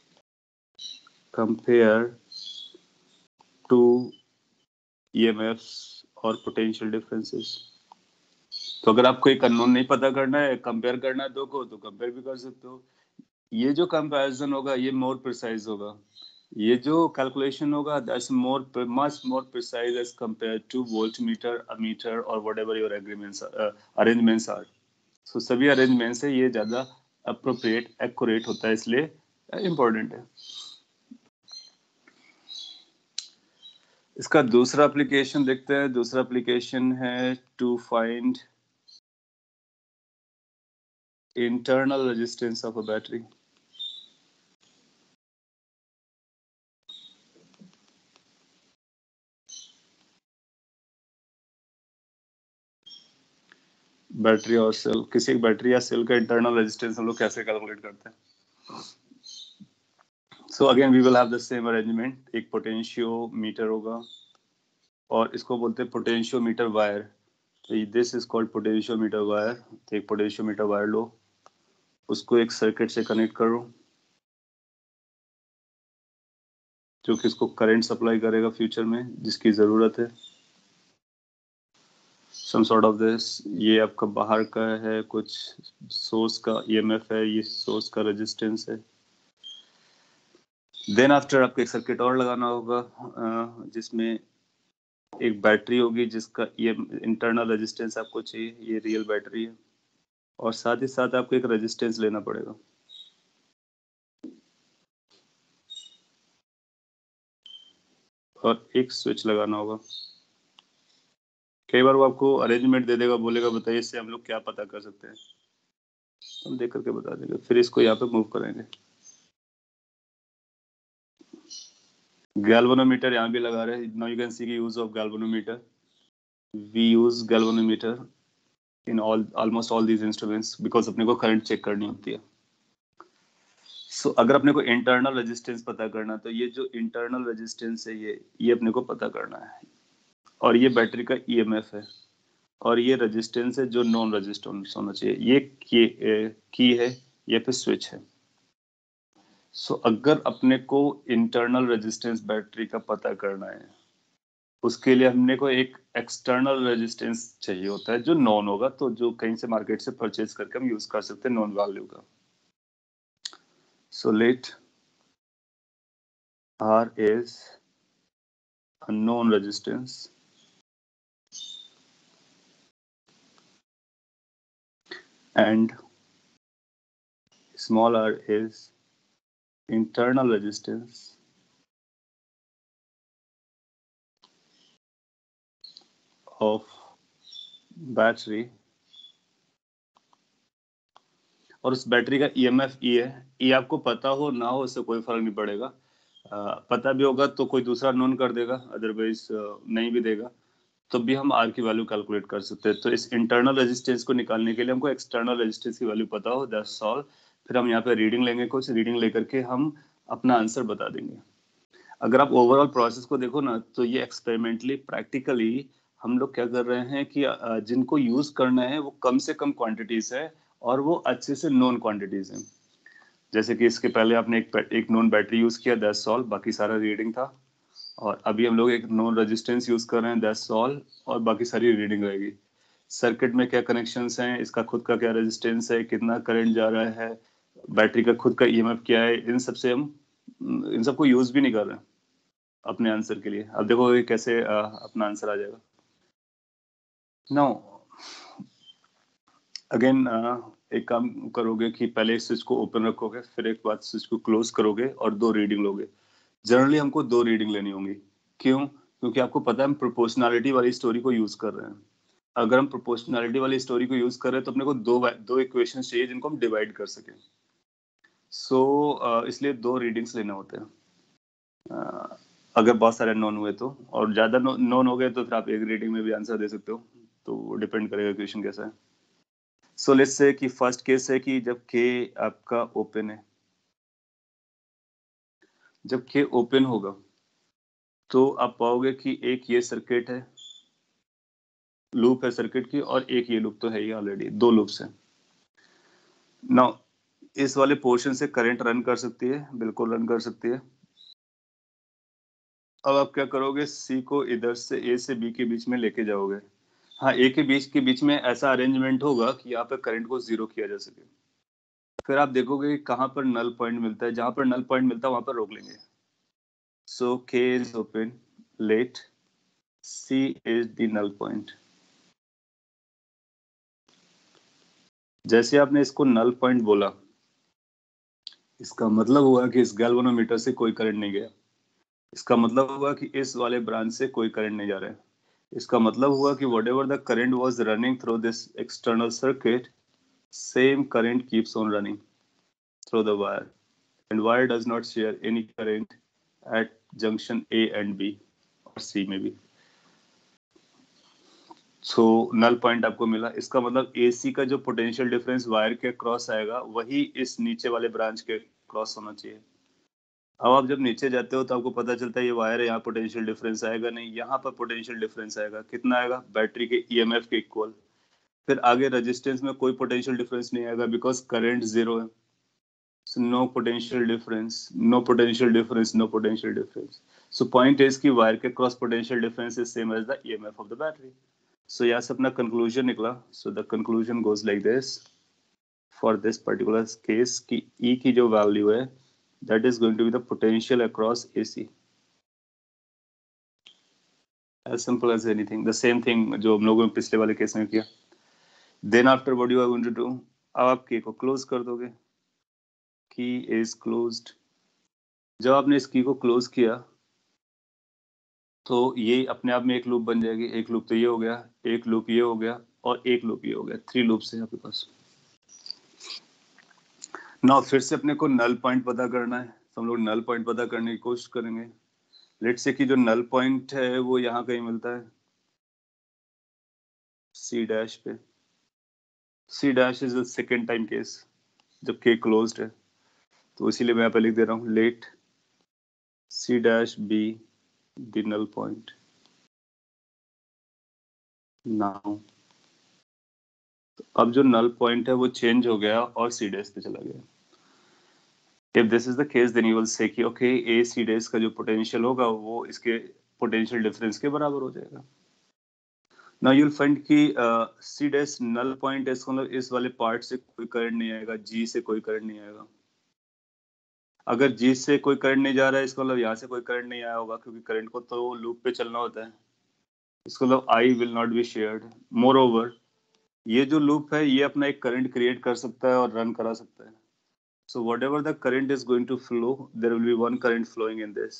compare two E M Fs और potential differences। तो अगर आपको एक अननोन नहीं पता करना है, कंपेयर करना है दो को, तो कंपेयर भी कर सकते हो। ये जो कंपैरिजन होगा ये मोर प्रिसाइज होगा, ये जो कैलकुलेशन होगा that's more much more precise as compare to voltmeter, ammeter और whatever your agreements arrangements are. So सभी अरेंजमेंट से ये ज्यादा अप्रोप्रिएट एक्यूरेट होता है, इसलिए इम्पोर्टेंट है। इसका दूसरा एप्लीकेशन देखते हैं। दूसरा एप्लीकेशन है to find internal resistance of a battery. Battery और सेल, किसी एक बैटरी या सेल का इंटरनल रेजिस्टेंस हम लोग कैसे कैलकुलेट करते हैं। So again we will have the same arrangement, एक पोटेंशियोमीटर होगा और इसको बोलते हैं पोटेंशियोमीटर वायर। तो this is called potentiometer wire. तो एक पोटेंशियोमीटर वायर लो, उसको एक सर्किट से कनेक्ट करो जो कि इसको करंट सप्लाई करेगा फ्यूचर में जिसकी जरूरत है। सम सॉर्ट ऑफ दिस, ये आपका बाहर का है, कुछ सोर्स का ईएमएफ है, ये सोर्स का रेजिस्टेंस है। देन आफ्टर आपको एक सर्किट और लगाना होगा जिसमें एक बैटरी होगी जिसका ये इंटरनल रेजिस्टेंस आपको चाहिए, ये रियल बैटरी है, और साथ ही साथ आपको एक रेजिस्टेंस लेना पड़ेगा। और एक स्विच लगाना होगा। कई बार वो आपको अरेंजमेंट दे देगा, बोलेगा बताइए इससे हम लोग क्या पता कर सकते हैं, तो हम देख करके बता देंगे। फिर इसको यहाँ पे मूव करेंगे। गैल्वेनोमीटर यहाँ भी लगा रहे हैं। नाउ यू कैन सी की use of galvanometer. We use galvanometer in all almost all these instruments because अपने को करंट चेक करनी होती है। सो so, अगर अपने को इंटरनल रेजिस्टेंस पता करना, तो ये जो इंटरनल रेजिस्टेंस है ये ये अपने को पता करना है, और ये बैटरी का ईएमएफ है, और ये रेजिस्टेंस है जो नॉन रेजिस्टेंस होना चाहिए। ये की, की है, ये पे स्विच है। सो so, अगर अपने को इंटरनल रेजिस्टेंस बैटरी का पता करना है, उसके लिए हमने को एक एक्सटर्नल रेजिस्टेंस चाहिए होता है जो नॉन होगा, तो जो कहीं से मार्केट से परचेज करके हम यूज कर सकते हैं नॉन वैल्यू का। So let R is a known resistance and small r is internal resistance of battery, और उस बैटरी का ईएमएफ ई है। ई आपको पता हो ना हो इससे कोई फर्क नहीं पड़ेगा, आ, पता भी होगा तो कोई दूसरा नोन कर देगा, अदरवाइज नहीं भी देगा तो भी हम आर की वैल्यू कैलकुलेट कर सकते हैं। तो इस इंटरनल रेजिस्टेंस को निकालने के लिए हमको एक्सटर्नल रेजिस्टेंस की वैल्यू पता हो, दैट्स ऑल। फिर हम यहाँ पे रीडिंग लेंगे, कुछ रीडिंग लेकर के हम अपना आंसर बता देंगे। अगर आप ओवरऑल प्रोसेस को देखो ना, तो ये एक्सपेरिमेंटली प्रैक्टिकली हम लोग क्या कर रहे हैं कि जिनको यूज करना है वो कम से कम क्वांटिटीज है और वो अच्छे से नोन क्वांटिटीज हैं। जैसे कि इसके पहले आपने एक एक नोन बैटरी यूज किया, दैट्स ऑल, बाकी सारा रीडिंग था। और अभी हम लोग एक नॉन रेजिस्टेंस यूज कर रहे हैं, दैट्स ऑल, और बाकी सारी रीडिंग रहेगी। सर्किट में क्या कनेक्शंस हैं, इसका खुद का क्या रेजिस्टेंस है, कितना करंट जा रहा है, बैटरी का खुद का ईएमएफ क्या है, इन सब से हम इन सबको यूज भी नहीं कर रहे हैं अपने आंसर के लिए। अब देखो ये कैसे आ, अपना आंसर आ जाएगा। नाउ अगेन एक काम करोगे कि पहले स्विच को ओपन रखोगे, फिर एक बार स्विच को क्लोज करोगे और दो रीडिंग लोगे। जनरली हमको दो रीडिंग लेनी होंगी। क्यों? क्योंकि आपको पता है हम प्रोपोर्शनैलिटी वाली स्टोरी को यूज कर रहे हैं। अगर हम प्रोपोर्शनैलिटी वाली स्टोरी को यूज कर रहे हैं तो अपने को दो दो इक्वेशन चाहिए जिनको हम डिवाइड कर सकें। सो so, uh, इसलिए दो रीडिंग्स लेना होते हैं uh, अगर बहुत सारे नॉन हुए तो, और ज्यादा नॉन हो गए तो फिर आप एक रीडिंग में भी आंसर दे सकते हो, तो डिपेंड करेगा क्वेश्चन कैसा है। सो लेट्स से कि फर्स्ट केस है कि जब के आपका ओपन है, जब के ओपन होगा तो आप पाओगे कि एक ये सर्किट है, लूप है सर्किट की, और एक ये लूप तो है ही ऑलरेडी, दो लूप्स हैं। नाउ इस वाले पोर्शन से करंट रन कर सकती है, बिल्कुल रन कर सकती है। अब आप क्या करोगे, सी को इधर से ए से बी के बीच में लेके जाओगे। हाँ, ए के बीच के बीच में ऐसा अरेंजमेंट होगा कि यहाँ पे करंट को जीरो किया जा सके। फिर आप देखोगे कि कहाँ पर नल पॉइंट मिलता है, जहां पर नल पॉइंट मिलता है वहां पर रोक लेंगे। So K is open, let C is the null point. जैसे आपने इसको नल पॉइंट बोला, इसका मतलब हुआ कि इस गैल्वेनोमीटर से कोई करंट नहीं गया। इसका मतलब हुआ कि इस वाले ब्रांच से कोई करंट नहीं जा रहा है। इसका मतलब हुआ कि whatever the current was running through this external circuit, same current keeps on running through the wire, and wire does not share any current at junction A and B और C में भी। सो नल पॉइंट आपको मिला, इसका मतलब AC का जो potential difference wire के क्रॉस आएगा वही इस नीचे वाले ब्रांच के क्रॉस होना चाहिए। अब आप जब नीचे जाते हो तो आपको पता चलता है ये वायर है, यहाँ पोटेंशियल डिफरेंस आएगा नहीं, यहाँ पर पोटेंशियल डिफरेंस आएगा। कितना आएगा? बैटरी के ईएमएफ के इक्वल। फिर आगे रेजिस्टेंस में कोई पोटेंशियल डिफरेंस नहीं आएगा बिकॉज करंट जीरो है। so no potential difference, no potential difference, no potential difference. So point is कि वायर के cross potential difference is same as the EMF of the battery. So यहाँ से अपना conclusion निकला। So the conclusion goes like this for this particular case कि E की जो value है that is going to be the potential across AC. as simple as anything, the same thing जो हम लोगों ने पिछले वाले केस में किया। then after what you are going to do, अब आप की को क्लोज कर दोगे। की इज क्लोज्ड। जब आपने इस की को क्लोज किया तो ये अपने आप में एक लूप बन जाएगी। एक लूप तो ये हो गया, एक लूप ये हो गया, और एक लूप ये हो गया। थ्री लूप्स हैं आपके पास। नाउ फिर से अपने को नल पॉइंट पता करना है, तो हम लोग नल पॉइंट पता करने की कोशिश करेंगे। लेट्स से कि जो नल पॉइंट है वो यहाँ कहीं मिलता है, सी डैश पे। C dash is the second time case जब के क्लोज्ड है, तो इसीलिए मैं यहाँ पे लिख दे रहा हूँ let C dash be the null point. Now अब जो नल पॉइंट है वो चेंज हो गया और सी डैश पे चला गया। If this is the case, then you will say कि okay, A C dash का जो पोटेंशियल होगा वो इसके पोटेंशियल डिफरेंस के बराबर हो जाएगा। Now you'll find कि C dash नल पॉइंट है, इसका मतलब इस वाले पार्ट से कोई करंट नहीं आएगा, G से कोई करंट नहीं आएगा। अगर G से कोई करंट नहीं जा रहा है इसका मतलब यहाँ से कोई करंट नहीं आया होगा, क्योंकि करंट को तो लूप पे चलना होता है। इसका मतलब I will not be shared. Moreover, ये जो लूप है ये अपना एक करंट क्रिएट कर सकता है और रन करा सकता है। So whatever the current is going to flow, there will be one current flowing in this.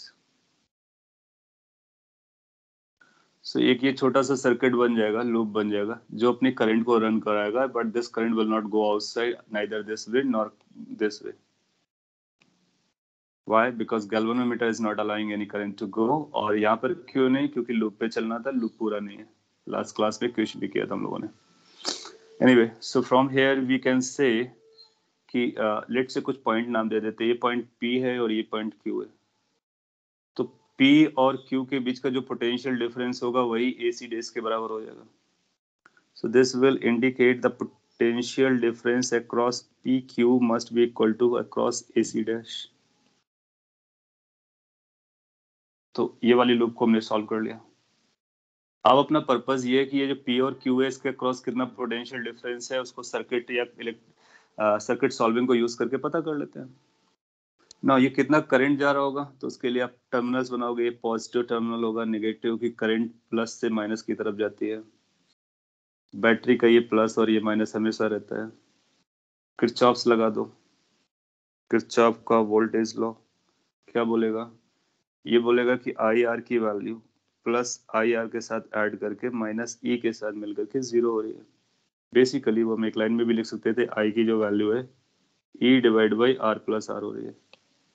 So एक ये छोटा सा सर्किट बन जाएगा, लूप बन जाएगा जो अपने करंट को रन कराएगा, but this current will not go outside neither this way nor this way. Why? Because galvanometer is not allowing any current to go। और यहाँ पर क्यों नहीं? क्योंकि लूप पे चलना था, लूप पूरा नहीं है। लास्ट क्लास में क्वेश्चन भी किया था हम लोगों ने। Anyway, so from here we can say कि लेट से कुछ पॉइंट नाम दे देते हैं। ये पॉइंट P है और ये पॉइंट Q है। तो P और Q के बीच का जो पोटेंशियल डिफरेंस होगा वही A C डैश के बराबर हो जाएगा। So this will indicate the potential difference across P Q must be equal to across A C dash. तो ये वाली लूप को हमने सॉल्व कर लिया। अब अपना पर्पस ये है कि ये जो P और Q है इसके क्रॉस कितना पोटेंशियल डिफरेंस है उसको सर्किट या सर्किट सॉल्विंग को यूज करके पता कर लेते हैं ना। ये कितना करंट जा रहा होगा तो उसके लिए आप टर्मिनल्स बनाओगे, पॉजिटिव टर्मिनल होगा, नेगेटिव की करंट प्लस से माइनस की तरफ जाती है। बैटरी का ये प्लस और ये माइनस हमेशा रहता है। किरचॉफ्स लगा दो, किरचॉफ का वोल्टेज लॉ क्या बोलेगा, ये बोलेगा कि आई आर की वैल्यू प्लस आई आर के साथ ऐड करके माइनस ई के साथ मिलकर के जीरो हो रही है। बेसिकली वो हम एक लाइन में भी लिख सकते थे, आई की जो वैल्यू है E divide by R plus R हो रही है।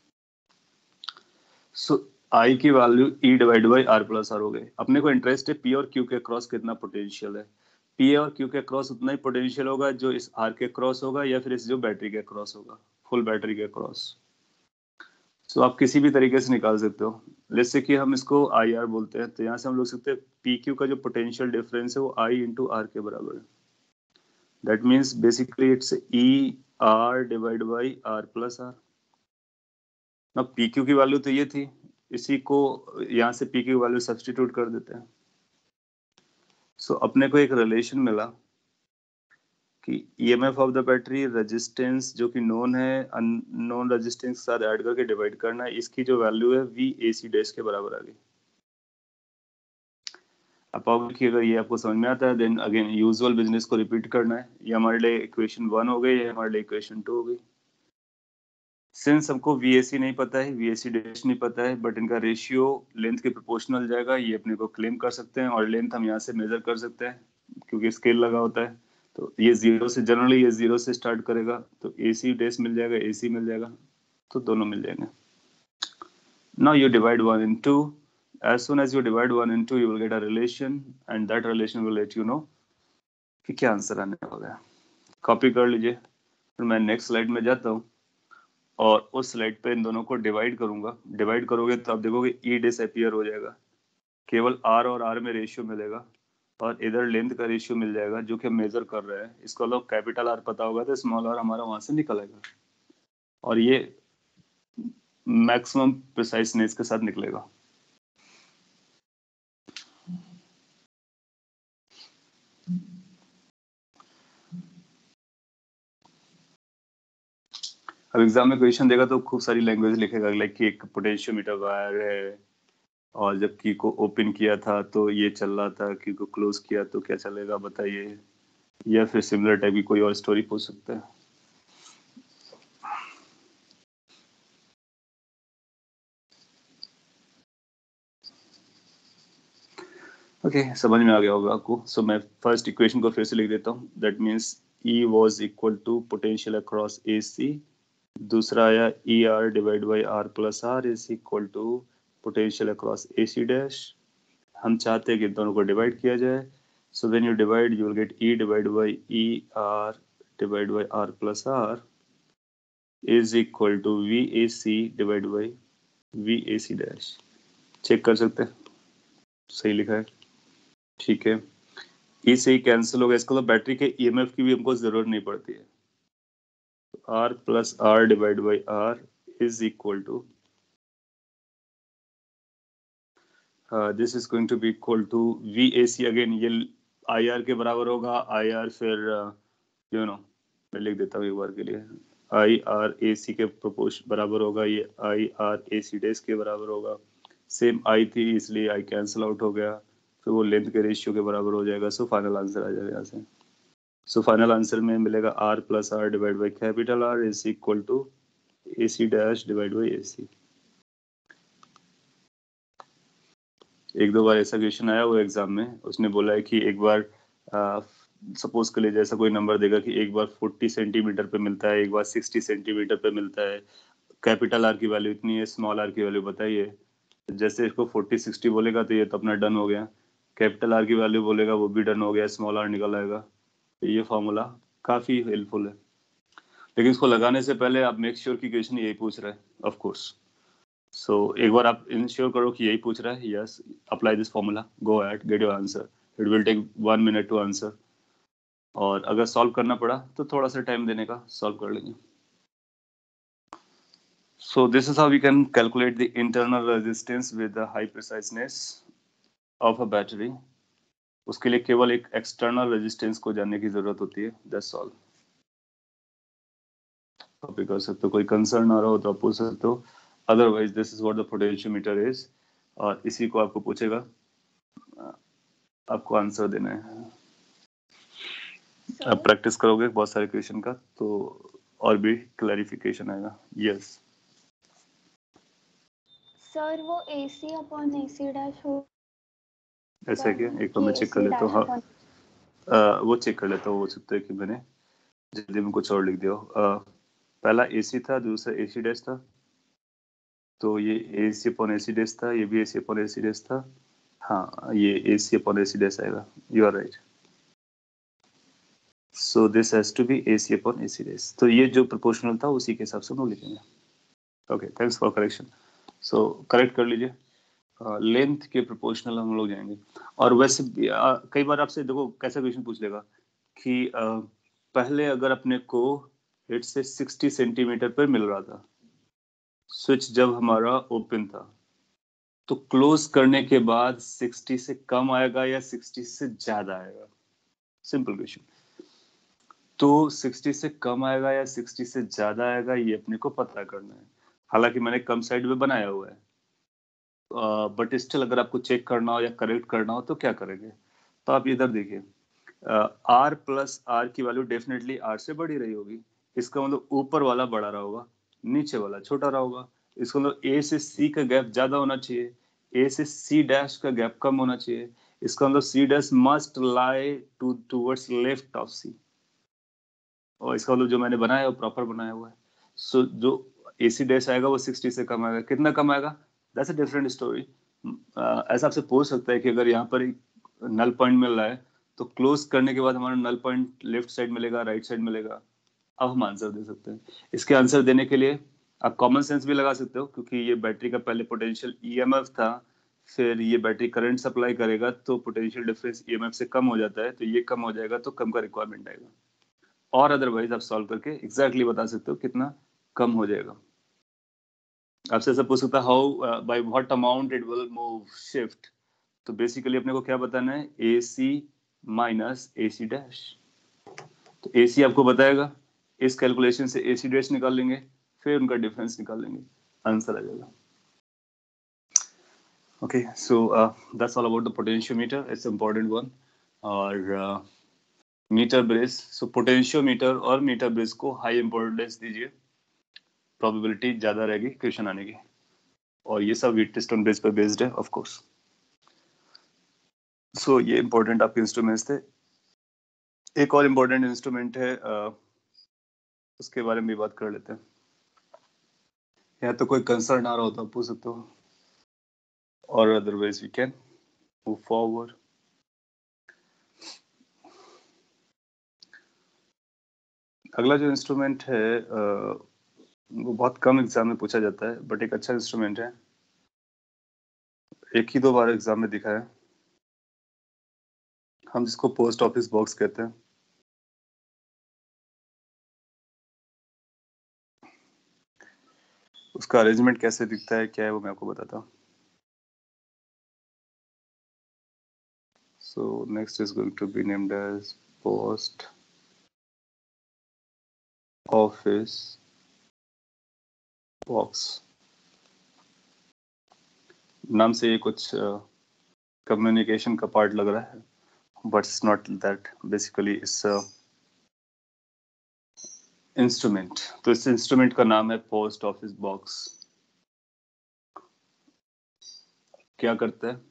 सो आई की value E divide by R plus R हो गई। अपने को इंटरेस्ट है पी और क्यू के क्रॉस कितना पोटेंशियल है। पी और क्यू के क्रॉस उतना ही पोटेंशियल होगा जो इस आर के क्रॉस होगा या फिर इस जो बैटरी के क्रॉस होगा, फुल बैटरी के क्रॉस। सो so, आप किसी भी तरीके से निकाल सकते हो। जैसे कि हम इसको आई आर बोलते हैं तो यहाँ से हम लोग सकते हैं पी क्यू का जो पोटेंशियल डिफरेंस है वो आई इंटू आर के बराबर है। That means basically it's E R divide by R plus R. ना पी क्यू की वैल्यू तो ये थी, इसी को यहाँ से पी क्यू वैल्यू सब्सटीट्यूट कर देते हैं। सो so, अपने को एक रिलेशन मिला कि EMF of the battery resistance जो कि नोन है अननोन रेजिस्टेंस के साथ ऐड करके डिवाइड करना है, इसकी जो वैल्यू है वी ए सी डैश के बराबर आ गई। अब कि अगर ये आपको समझ में आता है देन अगेन यूजुअल बिजनेस को रिपीट करना है। ये हमारे लिए इक्वेशन वन हो गई, ये हमारे लिए इक्वेशन टू हो गई। सिंस हमको वी ए सी नहीं पता है, वी ए सी डैश नहीं पता है, बट इनका रेशियो लेंथ के प्रोपोर्शनल जाएगा, ये अपने को क्लेम कर सकते हैं। और लेंथ हम यहाँ से मेजर कर सकते हैं क्योंकि स्केल लगा होता है। तो ये जीरो से जनरली ये जीरो से स्टार्ट करेगा, तो ए सी डैश मिल जाएगा, ए सी मिल जाएगा, तो दोनों मिल जाएंगे। Now you divide one in two, as soon as you divide one into you will get a relation and that relation will let you know कि क्या आंसर आने वाला है। कॉपी कर लीजिए, फिर मैं नेक्स्ट स्लाइड में जाता हूँ और उस स्लाइड पे इन दोनों को डिवाइड करूंगा। डिवाइड करोगे तो आप देखोगे ई डिसअपीयर हो जाएगा, केवल आर और आर में रेशियो मिलेगा और इधर लेंथ का रेशियो मिल जाएगा जो कि हम मेजर कर रहे हैं। इसको लोग कैपिटल आर पता होगा तो स्मॉल आर हमारा वहां से निकल आएगा और ये मैक्सिमम प्रिसाइसनेस के साथ निकलेगा। अब एग्जाम में क्वेश्चन देगा तो खूब सारी लैंग्वेज लिखेगा, लाइक कि एक पोटेंशियोमीटर वायर है और जब की को ओपन किया था तो ये चल रहा था, की को क्लोज किया तो क्या चलेगा बताइए, या फिर सिमिलर टाइप की कोई और स्टोरी पूछ सकते हैं। ओके okay, समझ में आ गया होगा आपको। सो so, मैं फर्स्ट इक्वेशन को फिर से लिख देता हूँ। That means E was equal to potential across A C, दूसरा आया E R divide by R plus R is equal to potential across A C dash. हम चाहते हैं कि दोनों को डिवाइड किया जाए, so when you divide you will get E divide by E R divide by R plus R is equal to V A C divide by V A C dash. Check कर सकते हैं सही लिखा है, ठीक है। ई से ही कैंसिल हो गया, इसका तो बैटरी के ईएमएफ की भी हमको जरूरत नहीं पड़ती है। R plus R divide by R is equal to this is going to be equal to V A C. Again ये आई आर के बराबर होगा। आई आर फिर यू नो मैं लिख देता हूँ एक बार के लिए, आई आर ए सी के प्रोपोर्शन बराबर होगा, ये I R A C dash के बराबर होगा। सेम आई थी इसलिए आई कैंसिल आउट हो गया, फिर वो लेंथ के रेशियो के बराबर हो जाएगा। सो फाइनल आंसर आ जाएगा यहाँ से। सो फाइनल आंसर में मिलेगा R plus R divide by capital R is equal to A C dash divide by A C. एक दो बार ऐसा क्वेश्चन आया हुआ एग्जाम में, उसने बोला है कि एक बार सपोज कर लीजिए ऐसा कोई नंबर देगा कि एक बार चालीस सेंटीमीटर पे मिलता है, एक बार साठ सेंटीमीटर पे मिलता है, कैपिटल आर की वैल्यू इतनी है, स्मॉल आर की वैल्यू बताइए। जैसे इसको चालीस साठ बोलेगा तो ये तो अपना डन हो गया, कैपिटल आर की वैल्यू बोलेगा वो भी डन हो गया, स्मॉल आर निकल आएगा। तो ये फॉर्मूला काफी हेल्पफुल है, लेकिन इसको लगाने से पहले आप मेक श्योर की क्वेश्चन यही पूछ रहा है ऑफ कोर्स। सो एक बार आप इंश्योर करो कि यही पूछ रहा है, yes apply this formula, go ahead get your answer, it will take one minute to answer. और अगर सॉल्व करना पड़ा तो थोड़ा सा टाइम देने का, सॉल्व कर लेंगे। So this is how we can calculate the internal resistance with the high preciseness of a battery. उसके लिए केवल एक एक्सटर्नल रेजिस्टेंस को जानने की जरूरत होती है. That's all. आप भी कर सकते हो, कोई कंसर्न आ रहा हो तो आप पूछ सकते हो. Otherwise this is what the potentiometer is, और इसी को आपको पूछेगा, आपको आंसर देना है. आप प्रैक्टिस करोगे बहुत सारे क्वेश्चन का तो और भी क्लैरिफिकेशन आएगा. यस सर, वो A C upon A C dash हो ऐसा क्या? एक बार मैं चेक कर लेता हूँ. हाँ, आ, वो चेक कर लेता हूँ. हो सकता है कि मैंने जल्दी में कुछ और लिख दिया. पहला A C था, दूसरा A C डैश था, तो ये A C upon A C dash था, ये भी A C upon A C dash था. हाँ, ये A C upon A C dash आएगा. You are right. So this has to be A C upon A C dash. तो ये जो प्रोपोर्शनल था उसी के हिसाब से हम लोग लिखेंगे. Okay, thanks for correction. So correct कर लीजिए. लेंथ uh, के प्रोपोर्शनल हम लोग जाएंगे. और वैसे uh, कई बार आपसे देखो कैसा क्वेश्चन पूछ लेगा कि uh, पहले अगर अपने को हिट से साठ सेंटीमीटर पर मिल रहा था, स्विच जब हमारा ओपन था, तो क्लोज करने के बाद साठ से कम आएगा या साठ से ज्यादा आएगा? Simple question. तो साठ से कम आएगा या साठ से ज्यादा आएगा ये अपने को पता करना है. हालांकि मैंने कम साइड में बनाया हुआ है, बट uh, स्टिल अगर आपको चेक करना हो या करेक्ट करना हो तो क्या करेंगे? तो आप इधर देखिए, आर प्लस आर की वैल्यू डेफिनेटली आर से बड़ी रही होगी. इसका मतलब ऊपर वाला बड़ा रहा होगा, नीचे वाला छोटा रहा होगा. इसका मतलब ए से सी का गैप ज्यादा होना चाहिए, ए से सी डैश का गैप कम होना चाहिए. इसका मतलब C dash must lie to towards left of C. और इसका मतलब जो मैंने बनाया है वो प्रॉपर बनाया हुआ है. सो so, जो ए सी डैश आएगा वो साठ से कम आएगा. कितना कम आएगा? That's a different story. ऐसा आपसे पूछ सकता है कि अगर यहाँ पर नल पॉइंट मिल रहा है तो क्लोज करने के बाद हमारा नल पॉइंट लेफ्ट साइड मिलेगा, राइट साइड मिलेगा. अब हम आंसर दे सकते हैं. इसके आंसर देने के लिए आप कॉमन सेंस भी लगा सकते हो, क्योंकि ये बैटरी का पहले पोटेंशियल ईएमएफ था, फिर ये बैटरी करंट सप्लाई करेगा तो पोटेंशियल डिफरेंस ईएमएफ से कम हो जाता है, तो ये कम हो जाएगा तो कम का रिक्वायरमेंट आएगा. और अदरवाइज आप सॉल्व करके एग्जैक्टली बता सकते हो कितना कम हो जाएगा. आपसे ऐसा पूछ सकता है how by what amount it will move shift. तो बेसिकली अपने को क्या बताना है? A C minus A C dash. तो ए सी आपको बताएगा, इस कैलकुलेशन से ए सी डैश निकाल लेंगे, फिर उनका डिफरेंस निकाल लेंगे, आंसर आ जाएगा. Okay, so that's all about the potentiometer. It's important one. और मीटर ब्रेस. सो पोटेंशियोमीटर और मीटर ब्रेस को हाई इंपॉर्टेंस दीजिए, प्रोबेबिलिटी ज्यादा रहेगी क्वेश्चन आने की. और ये सब व्हीटस्टोन ब्रेस पर बेस्ड है ऑफ कोर्स. सो ये इंपॉर्टेंट आपके इंस्ट्रूमेंट्स थे. एक और इम्पोर्टेंट इंस्ट्रूमेंट है, uh, उसके बारे में भी बात कर लेते हैं. या तो कोई कंसर्न आ रहा हो तो आप पूछ सकते हो, और otherwise we can move forward. अगला जो इंस्ट्रूमेंट है uh, वो बहुत कम एग्जाम में पूछा जाता है, बट एक अच्छा इंस्ट्रूमेंट है. एक ही दो बार एग्जाम में दिखा है. हम जिसको पोस्ट ऑफिस बॉक्स कहते हैं. उसका अरेंजमेंट कैसे दिखता है, क्या है, वो मैं आपको बताता हूँ. So next is going to be named as post office box. नाम से ये कुछ कम्युनिकेशन uh, का पार्ट लग रहा है, but it's not that. Basically it's a instrument. तो इस इंस्ट्रूमेंट का नाम है पोस्ट ऑफिस बॉक्स. क्या करता है?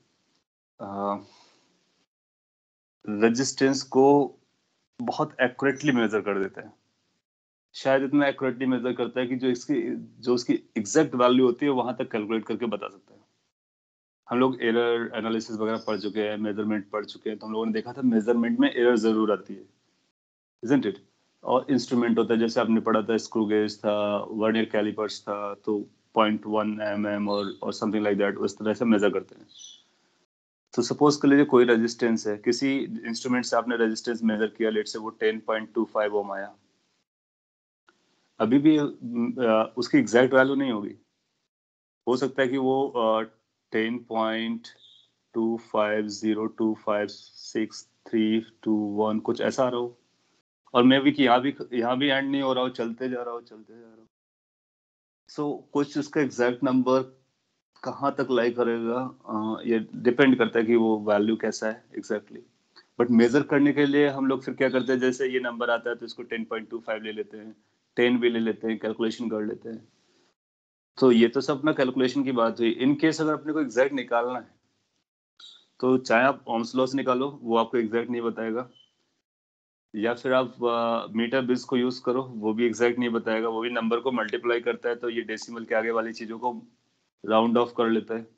रेजिस्टेंस uh, को बहुत एक्यूरेटली मेजर कर देता है. शायद इतना एक्यूरेटली मेजर करता है कि जो इसकी जो उसकी एग्जैक्ट वैल्यू होती है वहां तक कैलकुलेट करके बता सकता है. हम लोग एरर एनालिसिस वगैरह पढ़ चुके हैं, मेजरमेंट पढ़ चुके हैं, तो हम लोगों ने देखा था मेजरमेंट में एरर जरूर आती है, isn't it? और इंस्ट्रूमेंट होता है, जैसे आपने पढ़ा था स्क्रू गेज था, वर्नियर कैलिपर्स था, तो पॉइंट वन एम एम और और समथिंग लाइक दैट, उस तरह से मेजर करते हैं. तो सपोज कर लीजिए कोई रेजिस्टेंस है, किसी इंस्ट्रूमेंट से आपने रेजिस्टेंस मेजर किया, लेट से वो ten point two five ohm आया. अभी भी आ, उसकी एग्जैक्ट वैल्यू नहीं होगी। हो सकता है कि वो ten point two five zero two five six three two one कुछ ऐसा आ रहा हो, और मे भी कि यहाँ भी यहाँ भी एंड नहीं हो रहा हो, चलते जा रहा हो चलते जा रहा हो। सो so, कुछ उसका एग्जैक्ट नंबर कहाँ तक लाई करेगा, uh, ये डिपेंड करता है कि वो वैल्यू कैसा है एग्जैक्टली। बट मेजर करने के लिए हम लोग फिर क्या करते हैं, जैसे ये नंबर आता है तो इसको टेन पॉइंट टू फाइव ले लेते हैं, टेन भी ले लेते हैं, कैलकुलेशन कर लेते हैं। तो ये तो सब अपना कैलकुलेशन की बात हुई। इन केस अगर अपने को एग्जैक्ट निकालना है तो चाहे आप ओम्स लॉ से निकालो, वो आपको एग्जैक्ट नहीं बताएगा, या फिर आप मीटर बिट्स को यूज करो, वो भी एग्जैक्ट नहीं बताएगा। वो भी नंबर को मल्टीप्लाई करता है तो ये डेसिमल के आगे वाली चीजों को राउंड ऑफ कर लेता है।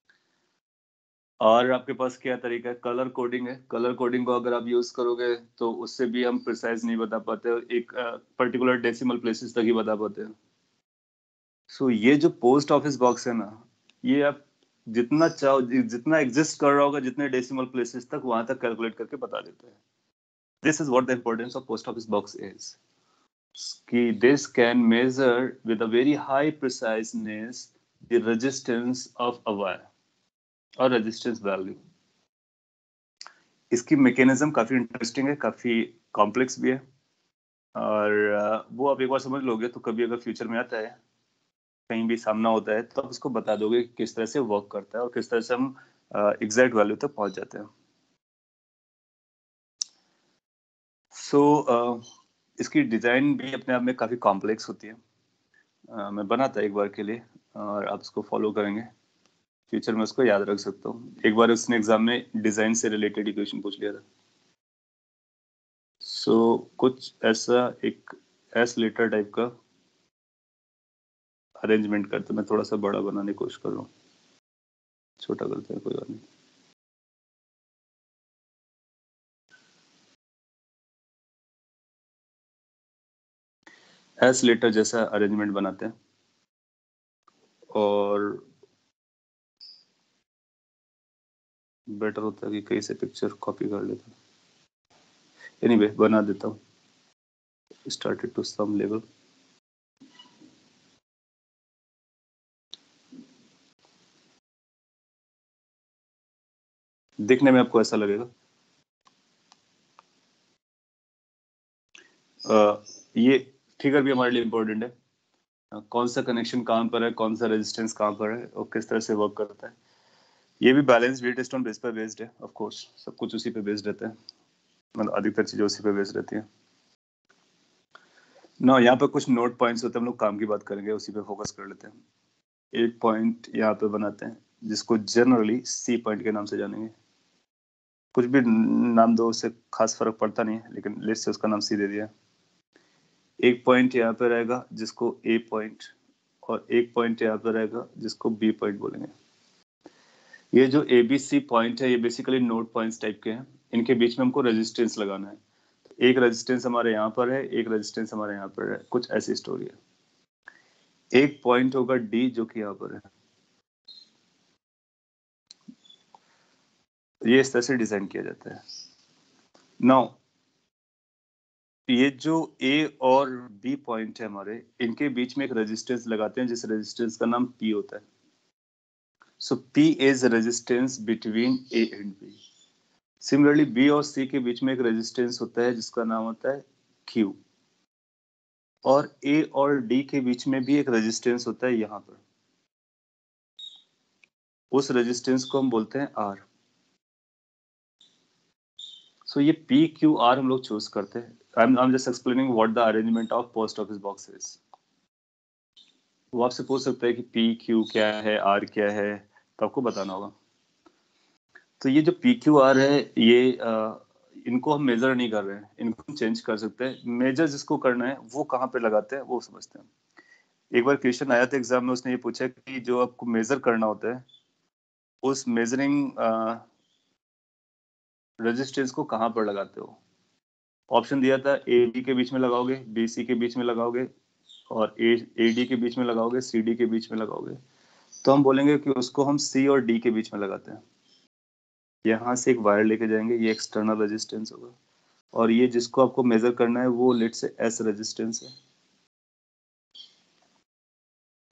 और आपके पास क्या तरीका है, कलर कोडिंग है। कलर कोडिंग को अगर आप यूज करोगे तो उससे भी हम प्रिसाइज नहीं बता पाते, एक पर्टिकुलर डेसिमल प्लेसेस तक ही बता पाते हैं। सो so, ये जो पोस्ट ऑफिस बॉक्स है ना, ये आप जितना चाहो, जितना एग्जिस्ट कर रहा होगा, जितने डेसिमल प्लेसेस तक, वहां तक कैलकुलेट करके बता देते हैं। This is what the importance of post office box is, कि this can measure with a very high preciseness the resistance of a wire और resistance value। इसकी मैकेनिज्म काफी इंटरेस्टिंग है, काफी कॉम्प्लेक्स भी है, और वो आप एक बार समझ लोगे तो कभी अगर फ्यूचर में आता है, कहीं भी सामना होता है, तो आप उसको बता दोगे कि किस तरह से वर्क करता है और किस तरह से हम एग्जैक्ट वैल्यू तक पहुंच जाते हैं। सो so, uh, इसकी डिजाइन भी अपने आप में काफी कॉम्प्लेक्स होती है। uh, मैं बनाता एक बार के लिए और आप उसको फॉलो करेंगे, फ्यूचर में उसको याद रख सकता हूँ। एक बार उसने एग्जाम में डिजाइन से रिलेटेड इक्वेशन पूछ लिया था। सो so, कुछ ऐसा एक एस लेटर टाइप का अरेंजमेंट करते, मैं थोड़ा सा बड़ा बनाने की कोशिश कर रहा हूँ, छोटा करते हैं, कोई बात नहीं। एस लेटर जैसा अरेंजमेंट बनाते हैं, और बेटर होता है कि कहीं से पिक्चर कॉपी कर लेता हूँ। एनीवे बना देता हूँ, स्टार्टेड टू सम लेवल। दिखने में आपको ऐसा लगेगा। आ, ये फिगर भी हमारे लिए इम्पोर्टेंट है, कौन सा कनेक्शन कहाँ पर है, कौन सा रेजिस्टेंस कहाँ पर है, और किस तरह से वर्क करता है। ये भी बैलेंस वेट स्टोन बेस पर बेस्ड है, ऑफ कोर्स सब कुछ उसी पे बेस्ड रहता है, मतलब अधिकतर चीजें उसी पे बेस्ड रहती हैं ना। यहाँ पे कुछ नोट पॉइंट्स होते हैं, हम लोग काम की बात करेंगे, उसी पे फोकस कर लेते हैं। एक पॉइंट यहाँ पे बनाते हैं जिसको जनरली सी पॉइंट के नाम से जानेंगे। कुछ भी नाम दो, उससे खास फर्क पड़ता नहीं है, लेकिन लिस्ट से उसका नाम सी दे दिया। एक पॉइंट यहाँ पे रहेगा जिसको ए पॉइंट, और एक पॉइंट यहाँ पे रहेगा जिसको बी पॉइंट बोलेंगे। ये जो ए बी सी पॉइंट है, ये बेसिकली नोड पॉइंट्स टाइप के हैं। इनके बीच में हमको रेजिस्टेंस लगाना है। एक रेजिस्टेंस हमारे यहाँ पर है, एक रेजिस्टेंस हमारे यहाँ पर है, कुछ ऐसी स्टोरी है। एक पॉइंट होगा डी जो कि यहाँ पर है। ये इस तरह से डिजाइन किया जाता है। नाउ ये जो ए और बी पॉइंट है हमारे, इनके बीच में एक रेजिस्टेंस लगाते हैं, जिस रेजिस्टेंस का नाम पी होता है। सो P is resistance between A and B. Similarly B और सी के बीच में एक रेजिस्टेंस होता है जिसका नाम होता है क्यू, और ए और डी के बीच में भी एक रेजिस्टेंस होता है यहाँ पर। उस रेजिस्टेंस को हम बोलते हैं आर। सो ये पी क्यू आर हम लोग चूज करते हैं। I am just explaining what the arrangement of post office box is. वो आपसे पूछ सकते हैं कि पी क्यू क्या है, आर क्या है, तो आपको बताना होगा। तो ये जो पी क्यू आर है, ये आ, इनको हम मेजर नहीं कर रहे हैं, इनको हम चेंज कर सकते हैं। मेजर जिसको करना है वो कहाँ पे लगाते हैं वो समझते हैं। एक बार क्वेश्चन आया था एग्जाम में, उसने ये पूछा कि जो आपको मेजर करना होता है, उस मेजरिंग रेजिस्टेंस को कहाँ पर लगाते हो। ऑप्शन दिया था ए डी के बीच में लगाओगे, बी सी के बीच में लगाओगे, और ए ए डी के बीच में लगाओगे, सी डी के बीच में लगाओगे। तो हम बोलेंगे कि उसको हम सी और डी के बीच में लगाते हैं। यहाँ से एक वायर लेके जाएंगे, ये एक्सटर्नल रेजिस्टेंस होगा, और ये जिसको आपको मेजर करना है वो लेट से एस रेजिस्टेंस है।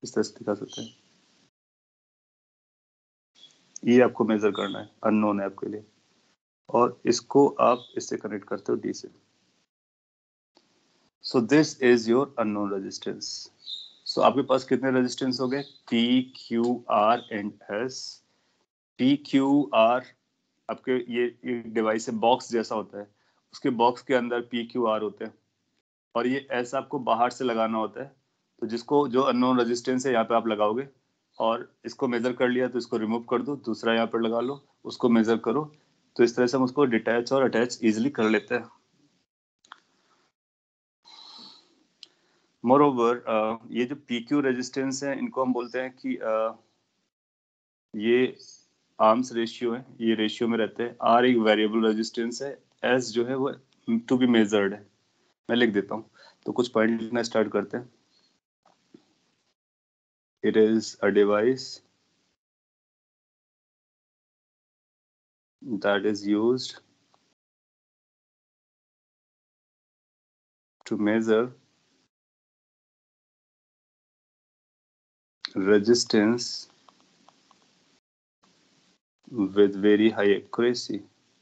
इस तरह से दिखा सकते हैं। ये आपको मेजर करना है, अननोन है आपके लिए, और इसको आप इससे कनेक्ट करते हो डी से। So this is your unknown resistance. So आपके पास कितने रेजिस्टेंस हो गए? P, Q, R and S. P, Q, R आपके ये ये डिवाइस है, बॉक्स जैसा होता है, उसके बॉक्स के अंदर पी, क्यू, आर होते हैं, और ये एस आपको बाहर से लगाना होता है। तो जिसको जो अननोन रेजिस्टेंस है यहाँ पे आप लगाओगे, और इसको मेजर कर लिया तो इसको रिमूव कर दो, दूसरा यहाँ पर लगा लो, उसको मेजर करो। तो इस तरह से हम उसको डिटैच और अटैच इजिली कर लेते हैं। मोर ओवर ये जो पी क्यू रेजिस्टेंस है, इनको हम बोलते हैं कि uh, ये आर्म्स रेशियो है, ये रेशियो में रहते हैं। आर एक वेरिएबल रेजिस्टेंस है, एस जो है वो टू बी मेजर्ड है। मैं लिख देता हूँ, तो कुछ पॉइंट लिखना स्टार्ट करते हैं। It is a device that is used to measure resistance with very high accuracy.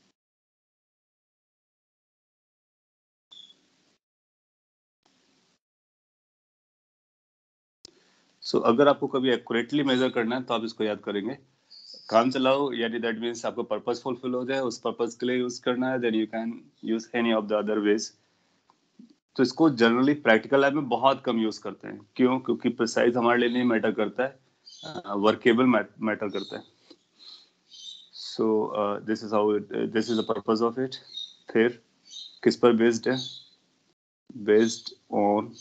So so, अगर आपको कभी एक्यूरेटली मेजर करना है तो आप इसको याद करेंगे। काम चलाओ, यानी दैट मीन्स आपको पर्पस फुलफिल हो जाए, उस पर्पस के लिए यूज करना है, then you can use any of the other ways. तो इसको जनरली प्रैक्टिकल लैब में बहुत कम यूज करते हैं। क्यों? क्योंकि प्रिसाइज हमारे लिए नहीं मैटर करता है, वर्केबल मैटर करता है। So this is how this is the purpose of it. फिर किस पर बेस्ड है? Based on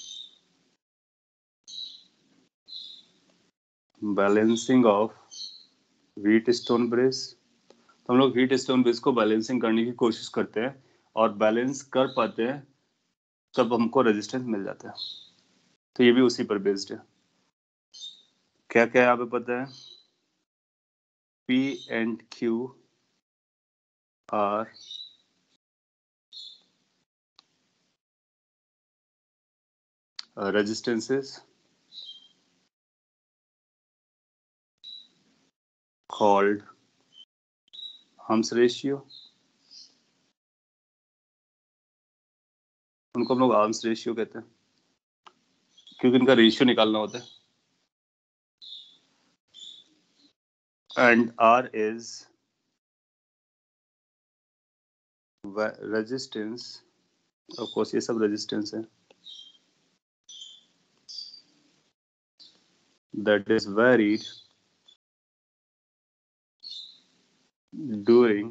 balancing of Wheatstone bridge. तो हम लोग व्हीट स्टोन ब्रिज को बैलेंसिंग करने की कोशिश करते हैं, और बैलेंस कर पाते हैं तब हमको रेजिस्टेंस मिल जाता है। तो ये भी उसी पर बेस्ड है। क्या क्या यहाँ पे पता है? P and Q are resistances called arms ratio. उनको हम लोग आर्म्स रेशियो कहते हैं, क्योंकि इनका रेशियो निकालना होता है। And R is resistance, of course ये सब रेजिस्टेंस है, that is varied during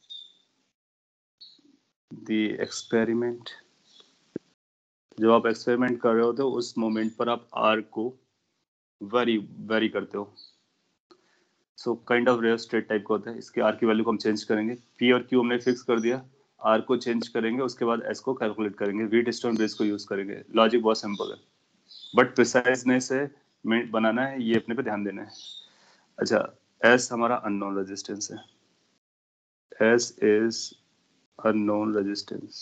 the experiment। जब आप एक्सपेरिमेंट कर रहे होते हो उस मोमेंट पर आप आर को वेरी वेरी करते हो। So kind of rheostat type का होता है। इसके आर की वैल्यू को हम चेंज करेंगे। पी और क्यू हमने फिक्स कर दिया, आर को चेंज करेंगे, उसके बाद एस को कैलकुलेट करेंगे, व्हीट स्टोन ब्रिज को यूज करेंगे। लॉजिक बहुत सिंपल है, बट प्रिसाइजनेस से बनाना है, ये अपने पे ध्यान देना है। अच्छा, एस हमारा अननोन रेजिस्टेंस है। एस इज अननोन रेजिस्टेंस,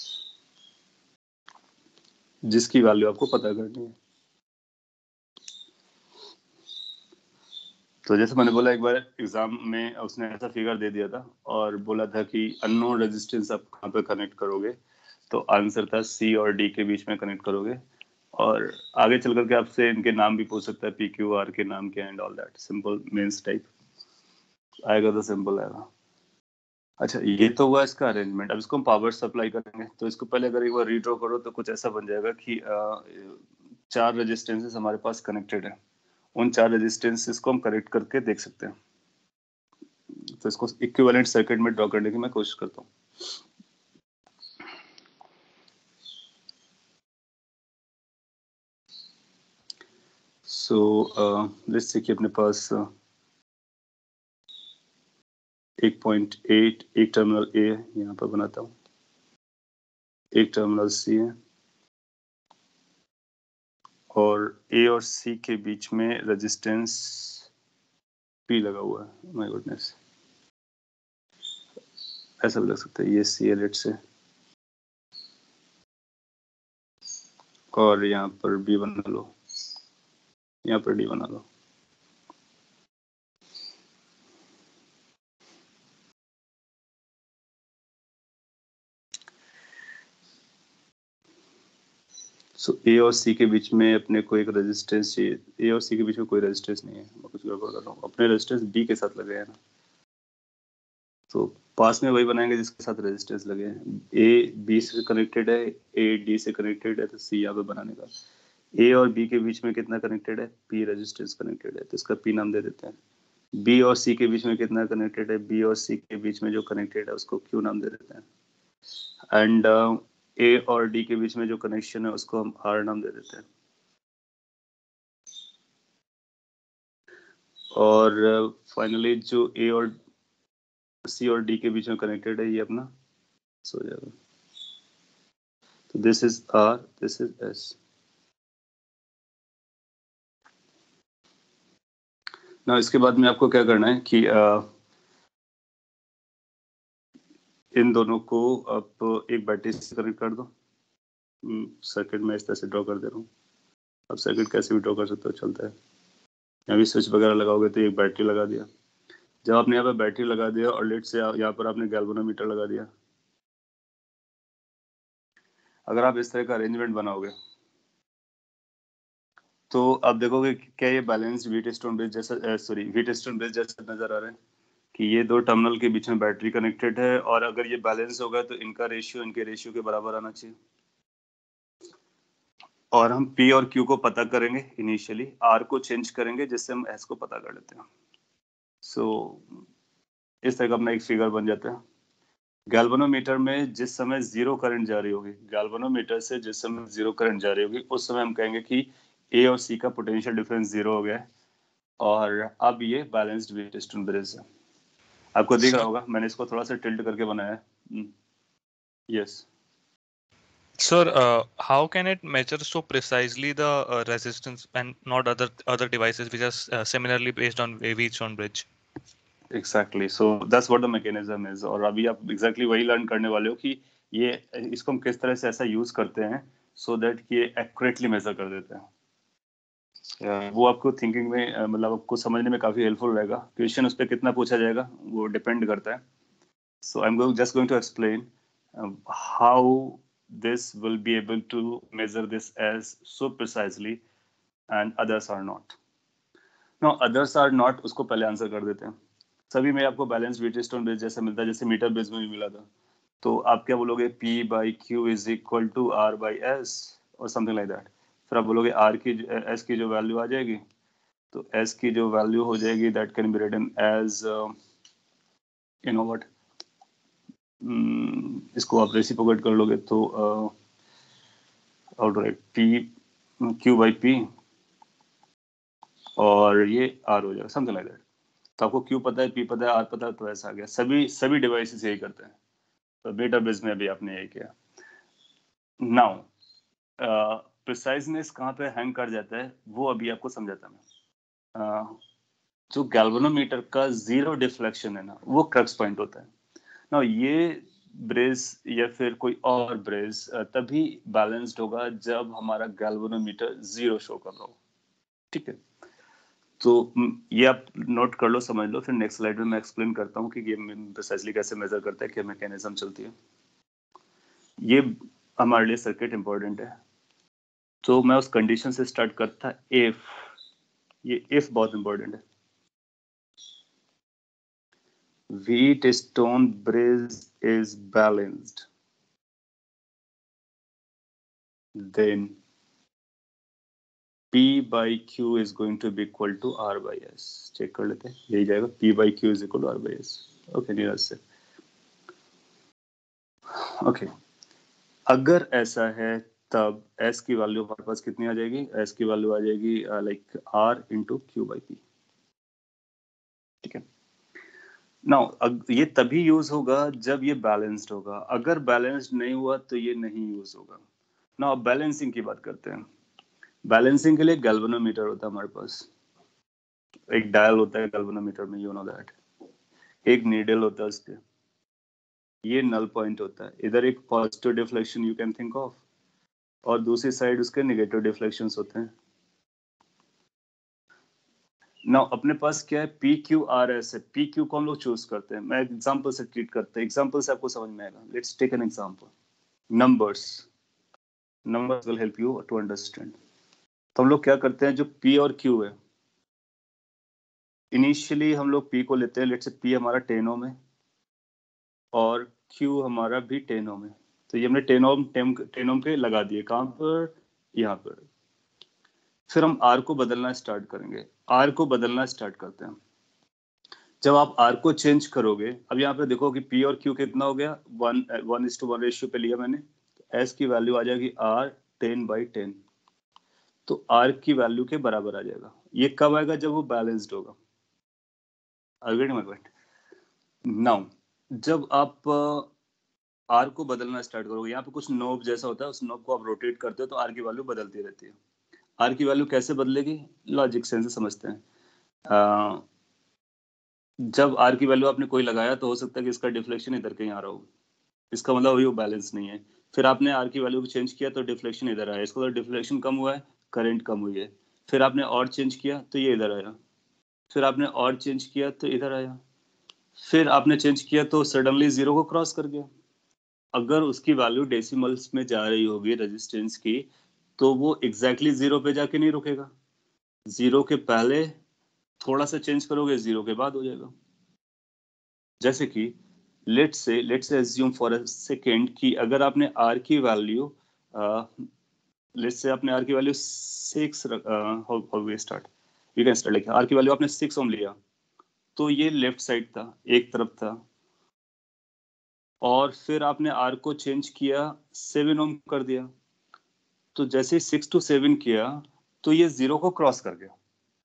जिसकी वैल्यू आपको पता करनी है। तो जैसे मैंने बोला, एक बार एग्जाम में उसने ऐसा फिगर दे दिया था और बोला था कि अननोन रेजिस्टेंस आप कहाँ पे कनेक्ट करोगे, तो आंसर था सी और डी के बीच में कनेक्ट करोगे। और आगे चल करके आपसे इनके नाम भी पूछ सकता है, पी क्यू आर के नाम क्या and all that. Simple means type आएगा तो सिंपल आएगा। अच्छा, ये तो हुआ इसका अरेंजमेंट। अब इसको हम पावर सप्लाई करेंगे, तो इसको पहले अगर एक बार रीड्रॉ करो तो कुछ ऐसा बन जाएगा कि आ, चार रेजिस्टेंसेस हमारे पास कनेक्टेड है। उन चार रेजिस्टेंसेस को हम कनेक्ट करके देख सकते हैं। तो इसको इक्विवेलेंट सर्किट में ड्रॉ करने की मैं कोशिश करता हूँ। सो लेट्स से कि अपने पास uh, एक पॉइंट एट एक टर्मिनल ए है, यहाँ पर बनाता हूँ, एक टर्मिनल सी है, और ए और सी के बीच में रेजिस्टेंस पी लगा हुआ है। माय गुडनेस, ऐसा भी लग सकता है, ये सी है लेट से, और यहाँ पर बी बना लो, यहाँ पर डी बना लो। सो so, ए और सी के बीच में अपने को एक रेजिस्टेंस चाहिए। ए और सी के बीच में कोई रेजिस्टेंस नहीं है, मैं कुछ गड़बड़ कर रहा हूँ। अपने रेजिस्टेंस बी के साथ लगे हैं ना, तो पास में वही बनाएंगे जिसके साथ रेजिस्टेंस लगे हैं। ए बी से कनेक्टेड है, ए डी से कनेक्टेड है, तो सी यहाँ पे बनाने का। ए और बी के बीच में कितना कनेक्टेड है, पी रेजिस्टेंस कनेक्टेड है, तो इसका पी नाम दे देते हैं। बी और सी के बीच में कितना कनेक्टेड है, बी और सी के बीच में जो कनेक्टेड है उसको क्यू नाम दे देते हैं। एंड ए और डी के बीच में जो कनेक्शन है उसको हम आर नाम दे देते हैं। और फाइनली uh, जो ए और सी और डी के बीच में कनेक्टेड है ये अपना सो जाएगा। तो this is R, this is S. ना इसके बाद में आपको क्या करना है कि uh, इन दोनों को आप एक बैटरी से कनेक्ट कर दो। सर्किट में इस तरह से ड्रॉ कर दे रहा हूँ। अब सर्किट कैसे भी ड्रॉ कर सकते हो, चलता है। यहाँ भी स्विच वगैरह लगाओगे तो एक बैटरी लगा दिया। जब आपने यहाँ पर बैटरी लगा दिया और लेट से यहाँ पर आपने गैल्वेनोमीटर लगा दिया, अगर आप इस तरह का अरेंजमेंट बनाओगे तो आप देखोगे कि क्या ये बैलेंस व्हीटस्टोन ब्रिज जैसा, सॉरी व्हीटस्टोन ब्रिज जैसा नजर आ रहा है कि ये दो टर्मिनल के बीच में बैटरी कनेक्टेड है, और अगर ये बैलेंस होगा तो इनका रेशियो इनके रेशियो के बराबर आना चाहिए। और हम P और Q को पता करेंगे इनिशियली, R को चेंज करेंगे जिससे हम S को पता कर लेते हैं। सो so, इस तरह का अपना एक फिगर बन जाता है। गैल्वेनोमीटर में जिस समय जीरो करंट जा रही होगी, गैल्वेनोमीटर से जिस समय जीरो करंट जा रही होगी उस समय हम कहेंगे कि ए और सी का पोटेंशियल डिफरेंस जीरो हो गया है, और अब ये बैलेंस्ड व्हीटस्टोन ब्रिज है। आपको दिख रहा होगा, मैंने इसको थोड़ा सा टिल्ट करके बनाया है। Yes Sir, uh, how can it measure so precisely the uh, resistance and not other other devices which are uh, similarly based on Wheatstone bridge? Exactly, so that's what the mechanism is. और अभी आप exactly exactly वही learn करने वाले हो कि ये इसको हम किस तरह से ऐसा यूज करते हैं सो so दैट कि ये एक्यूरेटली मेजर कर देते हैं। uh, वो आपको थिंकिंग में uh, मतलब आपको समझने में काफी हेल्पफुल रहेगा। क्वेश्चन उस पर कितना पूछा जाएगा वो डिपेंड करता है। So I am going just going to explain how this will be able to measure this as so precisely and others are not. Now others are not उसको पहले आंसर कर देते हैं। सभी में आपको बैलेंस व्हीटस्टोन ब्रिज जैसा मिलता है, जैसे मीटर ब्रिज में भी मिला था। तो आप क्या बोलोगे, P by Q is equal to R by S और समथिंग लाइक दैट। फिर आप बोलोगे आर की एस की जो वैल्यू आ जाएगी, तो एस की जो वैल्यू हो जाएगी that can be written as you know what, इसको आप रेसिप्रोकेट कर लोगे तो out right P Q by P और ये आर हो जाएगा, समथिंग लाइक दैट। तो आपको क्यू पता है, पी पता है, आर पता है, तो ऐसा आ गया। सभी सभी डिवाइसेस यही करते हैं। तो बीटा ब्रिज में भी आपने यही किया। नाउ प्रिसाइजनेस कहाँ पे हैंग कर जाता है वो अभी आपको समझाता मैं। uh, जो गैल्वेनोमीटर का जीरो डिफ्लेक्शन है ना, वो क्रक्स पॉइंट होता है। नाउ ये ब्रेस या फिर कोई और ब्रेस तभी बैलेंस्ड होगा जब हमारा गैल्वेनोमीटर जीरो शो कर रहा हो। ठीक है, तो ये आप नोट कर लो, समझ लो। फिर नेक्स्ट स्लाइड में मैं एक्सप्लेन करता हूँ कि ये प्रिसाइजली कैसे मेजर करता है, क्या मैकेनिज्म चलती है। ये हमारे लिए सर्किट इंपॉर्टेंट है, तो मैं उस कंडीशन से स्टार्ट करता। इफ, ये इफ बहुत इंपॉर्टेंट है। Wheatstone bridge is balanced, then P by Q is going to be equal to R by S। Check कर लेते हैं, यही जाएगा P by Q is equal to R by S। Okay, Neeraj से। Okay, अगर ऐसा है तब S की वैल्यू हमारे पास कितनी आ जाएगी? S की वैल्यू आ जाएगी like R into Q by P. ठीक है, नाउ ये तभी यूज होगा जब ये बैलेंस्ड होगा। अगर बैलेंस्ड नहीं हुआ तो ये नहीं यूज होगा। नाउ बैलेंसिंग की बात करते हैं। बैलेंसिंग के लिए गैल्वेनोमीटर होता है हमारे पास, एक डायल होता है गैल्वेनोमीटर में, यू नो दैट। एक नीडल होता है उस पे, ये नल पॉइंट होता है। इधर एक positive deflection you can think of, और दूसरी साइड उसके नेगेटिव डिफ्लेक्शंस होते हैं। ना अपने पास क्या है, पी क्यू आर एस है। पी क्यू को हम लोग चूज करते हैं। मैं एग्जांपल से ट्रीट करते हैं, एग्जांपल से आपको समझ में आएगा। Let's take an example, numbers numbers will help you to understand. तो हम लोग क्या करते हैं, जो पी और क्यू है, इनिशियली हम लोग पी को लेते हैं, लेट्स से पी हमारा टेन ओम है और क्यू हमारा भी टेन ओम है। तो ये हमने टेन ओम टेन ओम के लगा दिए, कहाँ पर, यहाँ पर। फिर हम आर को बदलना स्टार्ट करेंगे। आर को बदलना स्टार्ट करते हैं। जब आप आर को चेंज करोगे, अब यहाँ पे देखो कि पी और क्यू कितना हो गया, one one is to one ratio पे लिया मैंने। तो एस की वैल्यू आ जाएगी आर टेन बाई टेन। तो आर की वैल्यू के बराबर आ जाएगा। ये कब आएगा, जब वो बैलेंस्ड होगा। नाउ जब आप आर को बदलना स्टार्ट करोगे, यहाँ पे कुछ नोब जैसा होता है, उस नोब को आप रोटेट करते हो तो आर की वैल्यू बदलती रहती है। आर की वैल्यू कैसे बदलेगी, लॉजिक सेंस से समझते हैं। आ, जब आर की वैल्यू आपने कोई लगाया तो हो सकता है कि इसका डिफ्लेक्शन इधर कहीं आ रहा हो, इसका मतलब वही वो बैलेंस नहीं है। फिर आपने आर की वैल्यू को चेंज किया तो डिफ्लेक्शन इधर आया, इसका मतलब डिफ्लेक्शन कम हुआ है, करंट कम हुई है। फिर आपने और चेंज किया तो ये इधर आया, फिर आपने और चेंज किया तो इधर आया, फिर आपने चेंज किया तो सडनली जीरो को क्रॉस कर गया। अगर उसकी वैल्यू डेसिमल्स में जा रही होगी रेजिस्टेंस की, तो वो एग्जैक्टली exactly जीरो पे जाके नहीं रुकेगा। जीरो के पहले थोड़ा सा चेंज करोगे, जीरो के बाद हो जाएगा। जैसे कि लेट्स से let's say assume for a second कि अगर आपने आर की वैल्यू लेट्स से आपने आर की value six how we start we can start like R की वैल्यू आपने सिक्स ओम लिया, तो ये लेफ्ट साइड था, एक तरफ था। और फिर आपने आर को चेंज किया, सेवन ओम कर दिया। तो जैसे सिक्स टू सेवन किया तो ये जीरो को क्रॉस कर गया।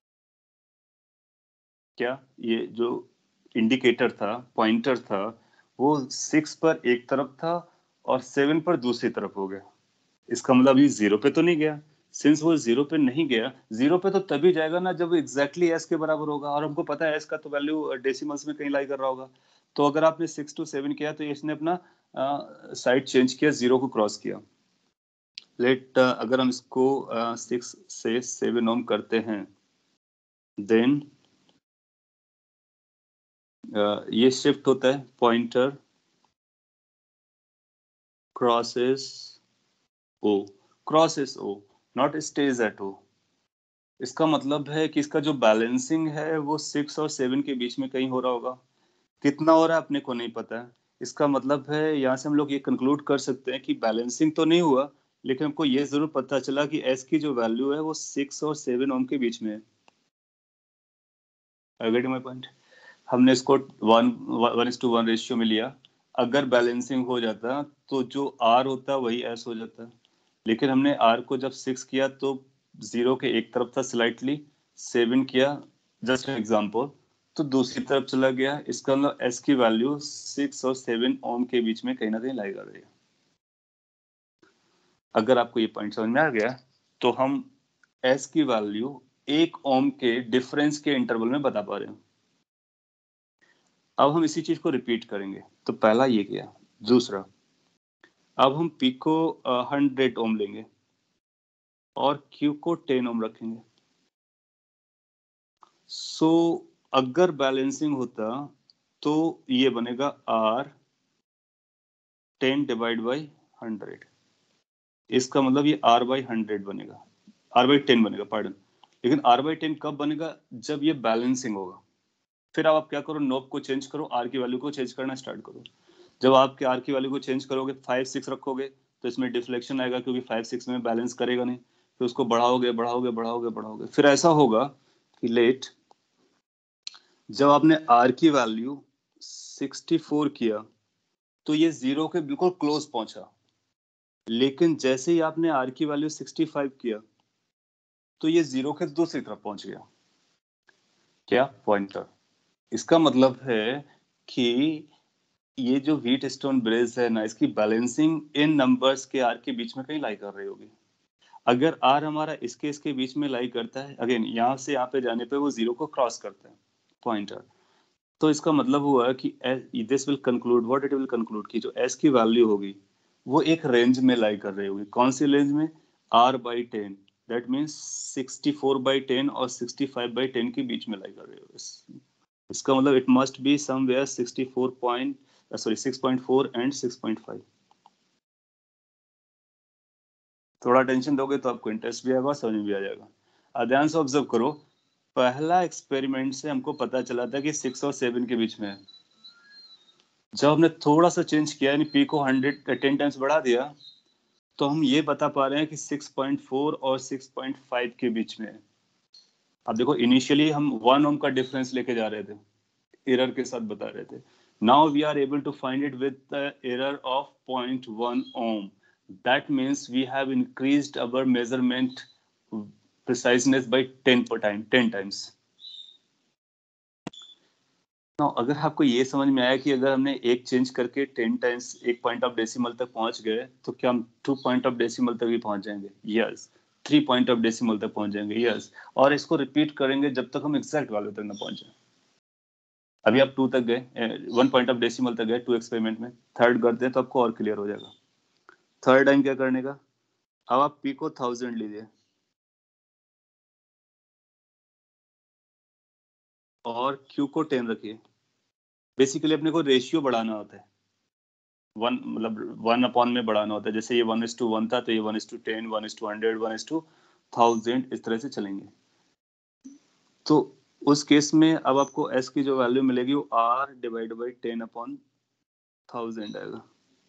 क्या ये जो इंडिकेटर था, पॉइंटर था, वो सिक्स पर एक तरफ था और सेवन पर दूसरी तरफ हो गया। इसका मतलब ये जीरो पे तो नहीं गया। सिंस वो जीरो पे नहीं गया, जीरो पे तो तभी जाएगा ना जब वो एग्जैक्टली एस के बराबर होगा, और हमको पता है एस का तो वैल्यू डेसिमल्स में कहीं लाई कर रहा होगा। तो अगर आपने सिक्स टू सेवन किया तो इसने अपना साइड चेंज किया, जीरो को क्रॉस किया। लेट uh, अगर हम इसको सिक्स uh, से सेवन ओम करते हैं, देन uh, ये शिफ्ट होता है, pointer crosses O, crosses O, not stage at O. इसका मतलब है कि इसका जो बैलेंसिंग है वो सिक्स और सेवन के बीच में कहीं हो रहा होगा। कितना हो रहा है अपने को नहीं पता है। इसका मतलब है यहाँ से हम लोग ये कंक्लूड कर सकते हैं कि बैलेंसिंग तो नहीं हुआ, लेकिन हमको ये जरूर पता चला कि एस की जो वैल्यू है वो सिक्स और सेवन ओम के बीच में है। I get my point. हमने इसको one one is to one ratio में लिया। अगर बैलेंसिंग हो जाता तो जो आर होता वही एस हो जाता, लेकिन हमने आर को जब सिक्स किया तो जीरो के एक तरफ था स्लाइटली, सेवन किया जस्ट एग्जांपल तो दूसरी तरफ चला गया। इसका मतलब एस की वैल्यू सिक्स और सेवन ओम के बीच में कहीं ना कहीं लाई कर रही है। अगर आपको ये पॉइंट समझ में आ गया तो हम एस की वैल्यू एक ओम के डिफरेंस के इंटरवल में बता पा रहे हैं। अब हम इसी चीज को रिपीट करेंगे। तो पहला ये किया। दूसरा, अब हम पी को हंड्रेड ओम लेंगे और क्यू को टेन ओम रखेंगे। सो so, अगर बैलेंसिंग होता तो ये बनेगा R ten divide by hundred. इसका मतलब ये आर बाई हंड्रेड बनेगा, आर बाई टेन बनेगा, पार्डन। लेकिन आर बाई टेन कब बनेगा, जब ये बैलेंसिंग होगा। फिर अब आप क्या करो, नोब को चेंज करो, आर की वैल्यू को चेंज करना स्टार्ट करो। जब आपके आर की वैल्यू को चेंज करोगे, फाइव सिक्स रखोगे तो इसमें डिफ्लेक्शन आएगा, क्योंकि फाइव सिक्स में बैलेंस करेगा नहीं। फिर उसको बढ़ाओगे बढ़ाओगे बढ़ाओगे बढ़ाओगे, फिर ऐसा होगा कि लेट जब आपने आर की वैल्यू सिक्सटी फोर किया तो ये जीरो के बिल्कुल क्लोज पहुंचा। लेकिन जैसे ही आपने आर की वैल्यू सिक्सटी फाइव किया तो ये जीरो के दूसरी तरफ पहुंच गया। क्या पॉइंटर। इसका मतलब है कि ये जो व्हीट स्टोन ब्रिज है ना, इसकी बैलेंसिंग इन नंबर्स के आर के बीच में कहीं लाई कर रही होगी। अगर आर हमारा इसके इसके बीच में लाई करता है, अगेन यहाँ से यहाँ पे जाने पे वो जीरो को क्रॉस करता है, पॉइंटर। तो इसका मतलब हुआ कि this will conclude what it will conclude कि जो एस की वैल्यू होगी वो एक रेंज में लाई कर रही होगी। कौन सी रेंज में, R by ten, that means sixty four by ten और सिक्सटी फाइव बाई टेन के बीच में लाई कर रहे हो। इस, इसका मतलब it must be somewhere sixty four point sorry six point four and six point five. थोड़ा टेंशन दोगे तो आपको इंटरेस्ट भी आएगा, समझ में भी आ जाएगा। ध्यान से ऑब्जर्व करो, पहला एक्सपेरिमेंट से हमको पता चला था कि सिक्स और सेवन के बीच में है। जब हमने थोड़ा सा चेंज किया यानी पी को हंड्रेड टेन टाइम्स बढ़ा दिया तो हम ये बता पा रहे हैं कि सिक्स पॉइंट फोर और सिक्स पॉइंट फाइव के बीच में है। अब देखो इनिशियली हम वन ओम का डिफरेंस लेके जा रहे थे, एरर के साथ बता रहे थे। Now we are able to find it with the error of zero point one ohm. That means we have increased our measurement preciseness by ten per time, ten times. Now, अगर आपको ये समझ में आया कि अगर हमने एक चेंज करके टेन टाइम्स एक पॉइंट ऑफ डेसिमल तक पहुंच गए तो क्या हम टू पॉइंट ऑफ डेसिमल तक भी पहुंच जाएंगे? Yes. Three point of decimal तक पहुंच जाएंगे? यस। और इसको रिपीट करेंगे जब तक हम एग्जैक्ट वैल्यू तक ना पहुंचे। अभी आप टू तक गए, वन पॉइंट ऑफ डेसिमल तक गए टू एक्सपेरिमेंट में, थर्ड करते हैं तो आपको और क्लियर हो जाएगा। थर्ड टाइम क्या करने का, अब आप पी को थाउजेंड लीजिए और क्यू को टेन रखिए। बेसिकली अपने को रेशियो बढ़ाना होता है, वन मतलब वन अपॉन में बढ़ाना होता है। जैसे ये वन इज टू वन था तो ये one is to ten, one is to hundred, one is to thousand, इस तरह से चलेंगे। तो उस केस में अब आपको एस की जो वैल्यू मिलेगी वो R divide by ten upon thousand आएगा,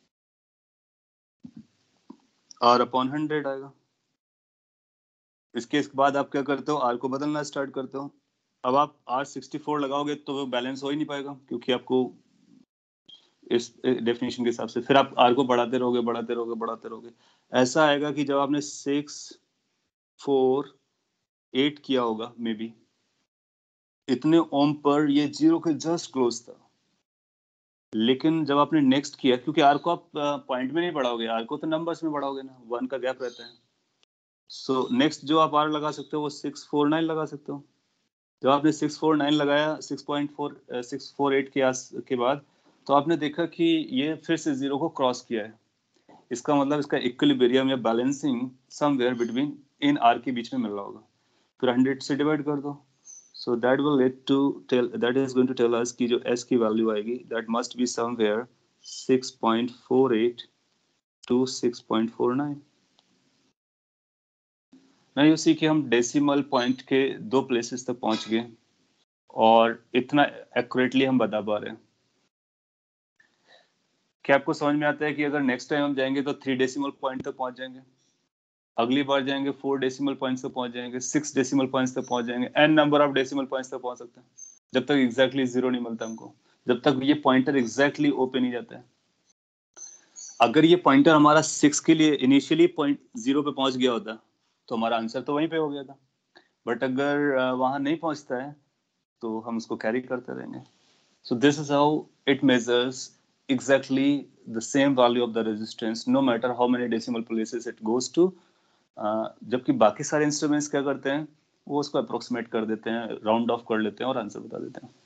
आर अपॉन हंड्रेड आएगा। इसके बाद आप क्या करते हो, आर को बदलना स्टार्ट करते हो। अब आप आर सिक्सटी फोर लगाओगे तो वो बैलेंस हो ही नहीं पाएगा क्योंकि आपको इस डेफिनेशन के हिसाब से फिर आप आर को बढ़ाते रहोगे बढ़ाते रहोगे बढ़ाते रहोगे। ऐसा आएगा कि जब आपने सिक्स फोर एट किया होगा मे बी, इतने ओम पर ये जीरो के जस्ट क्लोज था। लेकिन जब आपने नेक्स्ट किया, क्योंकि आर को आप पॉइंट में नहीं बढ़ाओगे, आर को तो नंबर्स में बढ़ाओगे ना, वन का गैप रहता है। सो नेक्स्ट जो आप आर लगा सकते हो वो सिक्स फोर नाइन लगा सकते हो। जब आपने सिक्स फोर नाइन लगाया six point four six four eight के आस के बाद, तो आपने देखा कि ये फिर से जीरो को क्रॉस किया है। इसका मतलब इसका इक्विलिब्रियम या बैलेंसिंग समवेयर बिटवीन इन आर के बीच में मिल रहा होगा। फिर हंड्रेड से डिवाइड कर दो, so that will let to tell that is going to tell us कि जो एस की वैल्यू आएगी that must be somewhere six point four eight to six point four nine. ना यू सी कि हम डेसिमल पॉइंट के दो places तक पहुंच गए और इतना एक्यूरेटली हम बता पा रहे हैं। क्या आपको समझ में आता है कि अगर नेक्स्ट टाइम हम जाएंगे तो थ्री डेसिमल पॉइंट तक पहुंच जाएंगे, अगली बार जाएंगे फोर डेसिमल पॉइंट्स तक पहुंच जाएंगे, सिक्स डेसिमल पॉइंट्स तक पहुंच जाएंगे, n number of decimal points तक पहुंच सकते हैं, जब तक एग्जैक्टली जीरो नहीं मिलता हमको, जब तक ये पॉइंटर एग्जैक्टली ओ पे नहीं जाता है। अगर ये पॉइंटर हमारा सिक्स के लिए इनिशियली पॉइंट जीरो पे पहुंच गया होता तो हमारा आंसर तो वहीं पे हो गया था, बट अगर वहां नहीं पहुंचता है तो हम उसको कैरी करते रहेंगे। So this is how it measures exactly the same value of the resistance no matter how many decimal places it goes to. uh, जबकि बाकी सारे इंस्ट्रूमेंट्स क्या करते हैं, वो उसको अप्रोक्सीमेट कर देते हैं, राउंड ऑफ कर लेते हैं और आंसर बता देते हैं।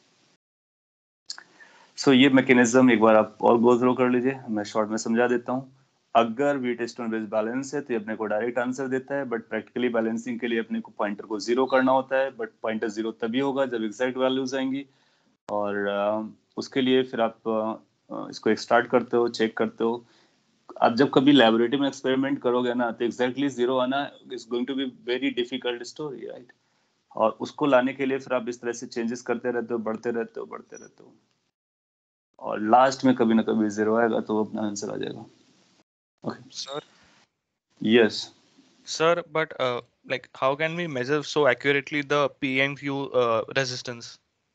सो so, ये मैकेनिज्म एक बार आप और गो थ्रू कर लीजिए, मैं शॉर्ट में समझा देता हूँ। अगर वीटस्टोन ब्रिज बैलेंस है तो ये अपने को डायरेक्ट आंसर देता है, बट प्रैक्टिकली बैलेंसिंग के लिए अपने को पॉइंटर को जीरो करना होता है, बट पॉइंटर जीरो तभी होगा जब एग्जैक्ट वैल्यूज आएंगी। और uh, उसके लिए फिर आप uh, इसको एक्सट्रैक्ट करते हो, चेक करते हो। आप जब कभी लैबोरेटरी में एक्सपेरिमेंट करोगे ना तो एग्जैक्टली जीरो आना is going to be very difficult story, right. और उसको लाने के लिए फिर आप इस तरह से चेंजेस करते रहते हो, बढ़ते रहते हो बढ़ते रहते हो और लास्ट में कभी ना कभी जीरो आएगा तो अपना आंसर आ जाएगा। Okay Sir, yes sir, but uh, like how can we measure so accurately the P and Q uh, resistance?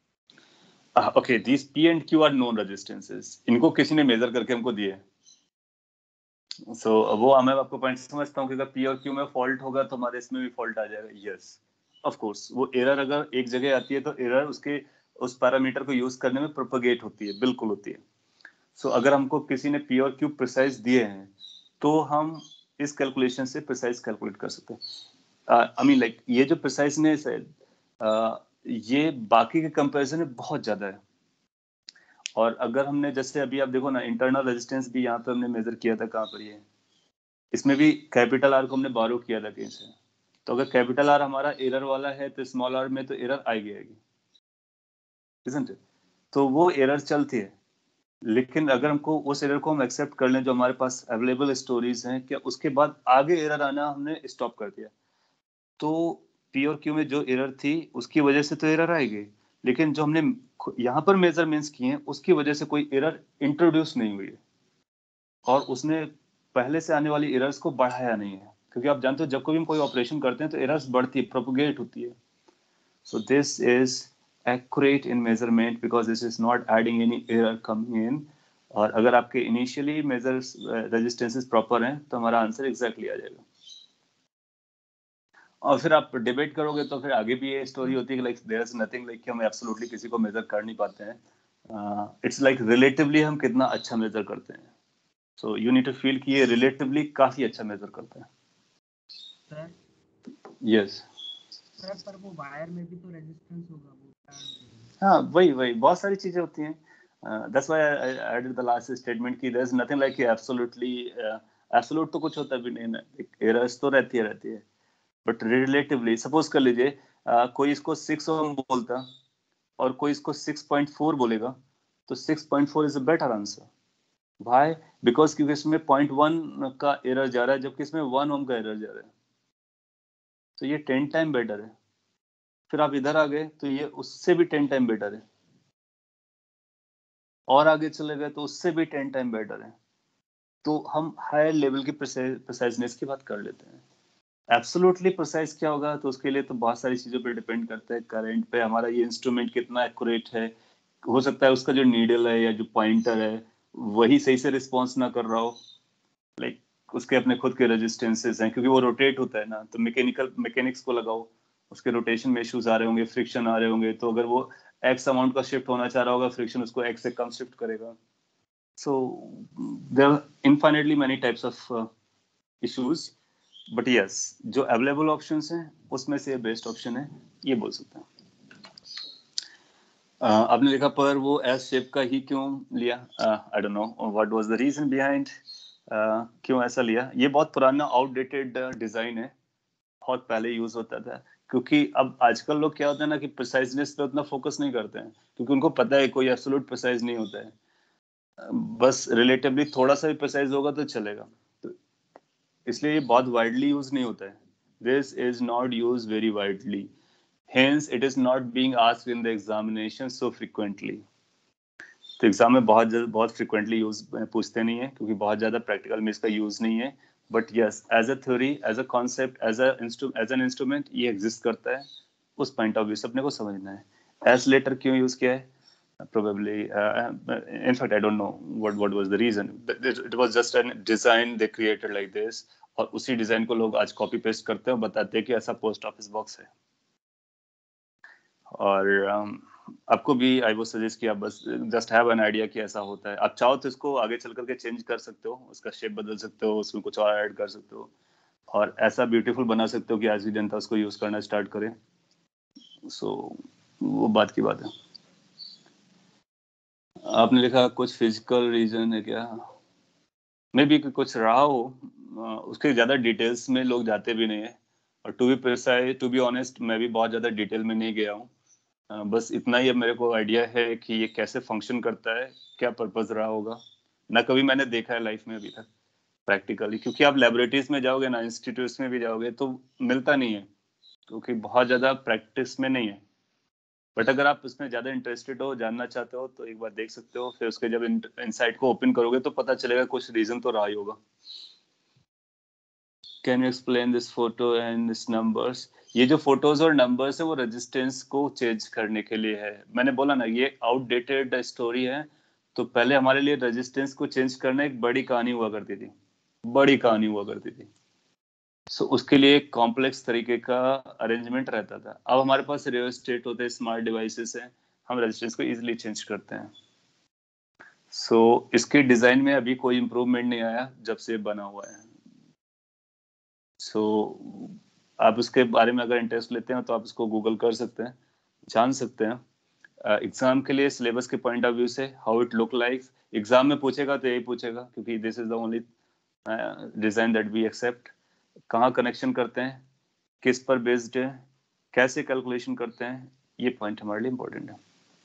Okay, these P and Q are known resistances. इनको किसी ने मेजर करके हमको दिए। सो so, वो मैं आपको पॉइंट समझता हूँ कि अगर पी और क्यू में फॉल्ट होगा तो हमारे इसमें भी फॉल्ट आ जाएगा। यस ऑफ कोर्स, वो एरर अगर एक जगह आती है तो एरर उसके उस पैरामीटर को यूज करने में प्रोपगेट होती है, बिल्कुल होती है। सो so, अगर हमको किसी ने पी और क्यू प्रिसाइज दिए हैं तो हम इस कैलकुलेशन से प्रिसाइज कैलकुलेट कर सकते हैं। आई मीन लाइक ये जो प्रिसाइजनेस है uh, ये बाकी के कंपैरिजन में बहुत ज्यादा है। और अगर हमने जैसे अभी आप देखो ना, इंटरनल रेजिस्टेंस भी यहाँ पे हमने मेजर किया था, कहाँ पर ये, इसमें भी कैपिटल आर को हमने बारो किया था कहीं से, तो अगर कैपिटल आर हमारा एरर वाला है तो स्मॉल आर में तो एरर आएगी आएगी, isn't it? तो वो एरर चलती है, लेकिन अगर हमको उस एरर को हम एक्सेप्ट कर लें जो हमारे पास अवेलेबल स्टोरीज हैं, क्या उसके बाद आगे एरर आना हमने स्टॉप कर दिया, तो पी और क्यू में जो एरर थी उसकी वजह से तो एरर आएगी, लेकिन जो हमने यहाँ पर मेजरमेंट्स किए हैं उसकी वजह से कोई एरर इंट्रोड्यूस नहीं हुई है और उसने पहले से आने वाली एरर्स को बढ़ाया नहीं है, क्योंकि आप जानते हो जब कोई हम कोई ऑपरेशन करते हैं तो एरर्स बढ़ती है, प्रोपोगेट होती है. So this is accurate in measurement because this is not adding any error coming in. और अगर आपके इनिशियली मेजर्स रेजिस्टेंसेस प्रॉपर हैं तो हमारा आंसर एग्जैक्टली आ जाएगा. और फिर आप डिबेट करोगे तो फिर आगे भी ये स्टोरी होती है कि like there is nothing like कि हम एब्सोल्युटली किसी को मेजर कर नहीं पाते हैं. इट्स लाइक रिलेटिवली हम कितना अच्छा मेजर करते हैं. So you need to feel कि ये रिलेटिवली काफी अच्छा मेजर करते हैं. सर यस सर पर वो वायर में भी तो रेजिस्टेंस होगा वो. हाँ वही वही बहुत सारी चीजें होती हैं. That's why I added the last statement कि there is nothing like absolutely absolute तो कुछ होता भी नहीं है, एरर्स तो रहती है रहती है बट रिलेटिवली. सपोज कर लीजिए uh, कोई इसको सिक्स ओम बोलता और कोई इसको सिक्स पॉइंट फोर बोलेगा तो six point four is a better answer. Why? Because क्योंकि इसमें पॉइंट वन का एरर जा रहा है जबकि इसमें वन ओम का एरर जा रहा है, तो ये टेन टाइम बेटर है. फिर आप इधर आ गए तो ये उससे भी टेन टाइम बेटर है, और आगे चले गए तो उससे भी टेन टाइम बेटर है. तो हम हायर लेवल की प्रिसाइजनेस की बात कर लेते हैं. एब्सोल्युटली प्रिसाइज क्या होगा तो उसके लिए तो बहुत सारी चीजों पे डिपेंड करता है. करंट पे, हमारा ये इंस्ट्रूमेंट कितना एक्यूरेट है, हो सकता है उसका जो नीडल है या जो पॉइंटर है वही सही से रिस्पॉन्स ना कर रहा हो, लाइक like, उसके अपने खुद के रेजिस्टेंसेस हैं क्योंकि वो रोटेट होता है ना, तो मैकेनिकल मैकेनिक्स को लगाओ, उसके रोटेशन में इश्यूज आ रहे होंगे, फ्रिक्शन आ रहे होंगे, तो अगर वो एक्स अमाउंट का शिफ्ट होना चाह रहा होगा फ्रिक्शन उसको एक्स से कम शिफ्ट करेगा. So there are infinitely many types of issues, but yes जो अवेलेबल ऑप्शंस हैं उसमें से बेस्ट ऑप्शन है ये बोल सकते हैं. uh, आपने लिखा पर वो एस शेप का ही क्यों लिया? I don't know what was the reason behind क्यों ऐसा लिया. ये बहुत पुराना आउटडेटेड डिजाइन है, बहुत पहले यूज होता था. क्योंकि अब आजकल लोग क्या होता है ना कि प्रिसाइजनेस पे उतना फोकस नहीं करते हैं क्योंकि उनको पता है कोई एब्सोल्यूट प्रिसाइज नहीं होता है, बस रिलेटिवली थोड़ा सा भी प्रिसाइज होगा तो चलेगा, तो इसलिए ये बहुत वाइडली यूज नहीं होता है. This is not use very widely, hence it is not being asked in the examination so frequently. तो एग्जाम में बहुत बहुत फ्रीक्वेंटली यूज पूछते नहीं है क्योंकि बहुत ज्यादा प्रैक्टिकल में इसका यूज नहीं है. But yes as a theory, as a concept, as as an instrument ये एग्जिस्ट करता है. उस पॉइंट ऑफ व्यू से अपने को समझना है. एस लेटर क्यों यूज किया है? Probably uh, in fact I don't know what what was the reason. It was just a design they created like this, और उसी डिजाइन को लोग आज कॉपी पेस्ट करते हैं और बताते हैं कि ऐसा पोस्ट ऑफिस बॉक्स है. और um, आपको भी आई वो सजेस्ट किया बस जस्ट हैव एन आइडिया कि ऐसा होता है. आप चाहो तो इसको आगे चल करके चेंज कर सकते हो, उसका शेप बदल सकते हो, उसमें कुछ और ऐड कर सकते हो और ऐसा ब्यूटीफुल बना सकते हो कि आज भी जनता उसको यूज करना स्टार्ट करे. सो so, वो बात की बात है. आपने लिखा कुछ फिजिकल रीजन है क्या? मे बी कुछ रहा हो, उसके ज्यादा डिटेल्स में लोग जाते भी नहीं है. और to be precise, to be honest, मैं भी बहुत ज्यादा डिटेल में नहीं गया हूँ. बस इतना ही अब मेरे को आइडिया है कि ये कैसे फंक्शन करता है, क्या पर्पस रहा होगा. ना कभी मैंने देखा है लाइफ में अभी तक प्रैक्टिकली, क्योंकि आप लेबोरेटरीज में जाओगे ना, इंस्टीट्यूट्स में भी जाओगे तो मिलता नहीं है क्योंकि बहुत ज्यादा प्रैक्टिस में नहीं है. बट अगर आप उसमें ज्यादा इंटरेस्टेड हो, जानना चाहते हो, तो एक बार देख सकते हो. फिर उसके जब इनसाइट को ओपन करोगे तो पता चलेगा कुछ रीजन तो रहा ही होगा. Can you explain this photo and this numbers? ये जो फोटोज और नंबर्स है वो रेजिस्टेंस को चेंज करने के लिए है. मैंने बोला ना ये आउटडेटेड स्टोरी है, तो पहले हमारे लिए रेजिस्टेंस को चेंज करना एक बड़ी कहानी हुआ करती थी, बड़ी कहानी हुआ करती थी. सो so, उसके लिए एक कॉम्प्लेक्स तरीके का अरेंजमेंट रहता था. अब हमारे पास रियोस्टेट होते हैं, स्मार्ट डिवाइसेस हैं, हम रेजिस्टेंस को इजीली चेंज करते हैं. सो so, इसके डिजाइन में अभी कोई इम्प्रूवमेंट नहीं आया जब से बना हुआ है. सो so, आप उसके बारे में अगर इंटरेस्ट लेते हैं तो आप इसको गूगल कर सकते हैं, जान सकते हैं. एग्जाम uh, के लिए सिलेबस के पॉइंट ऑफ व्यू से how it look like, exam में पूछेगा तो यही पूछेगा क्योंकि this is the only design that we accept. कहाँ कनेक्शन करते हैं, किस पर बेस्ड है, कैसे कैलकुलेशन करते हैं, ये पॉइंट हमारे लिए इम्पोर्टेंट है।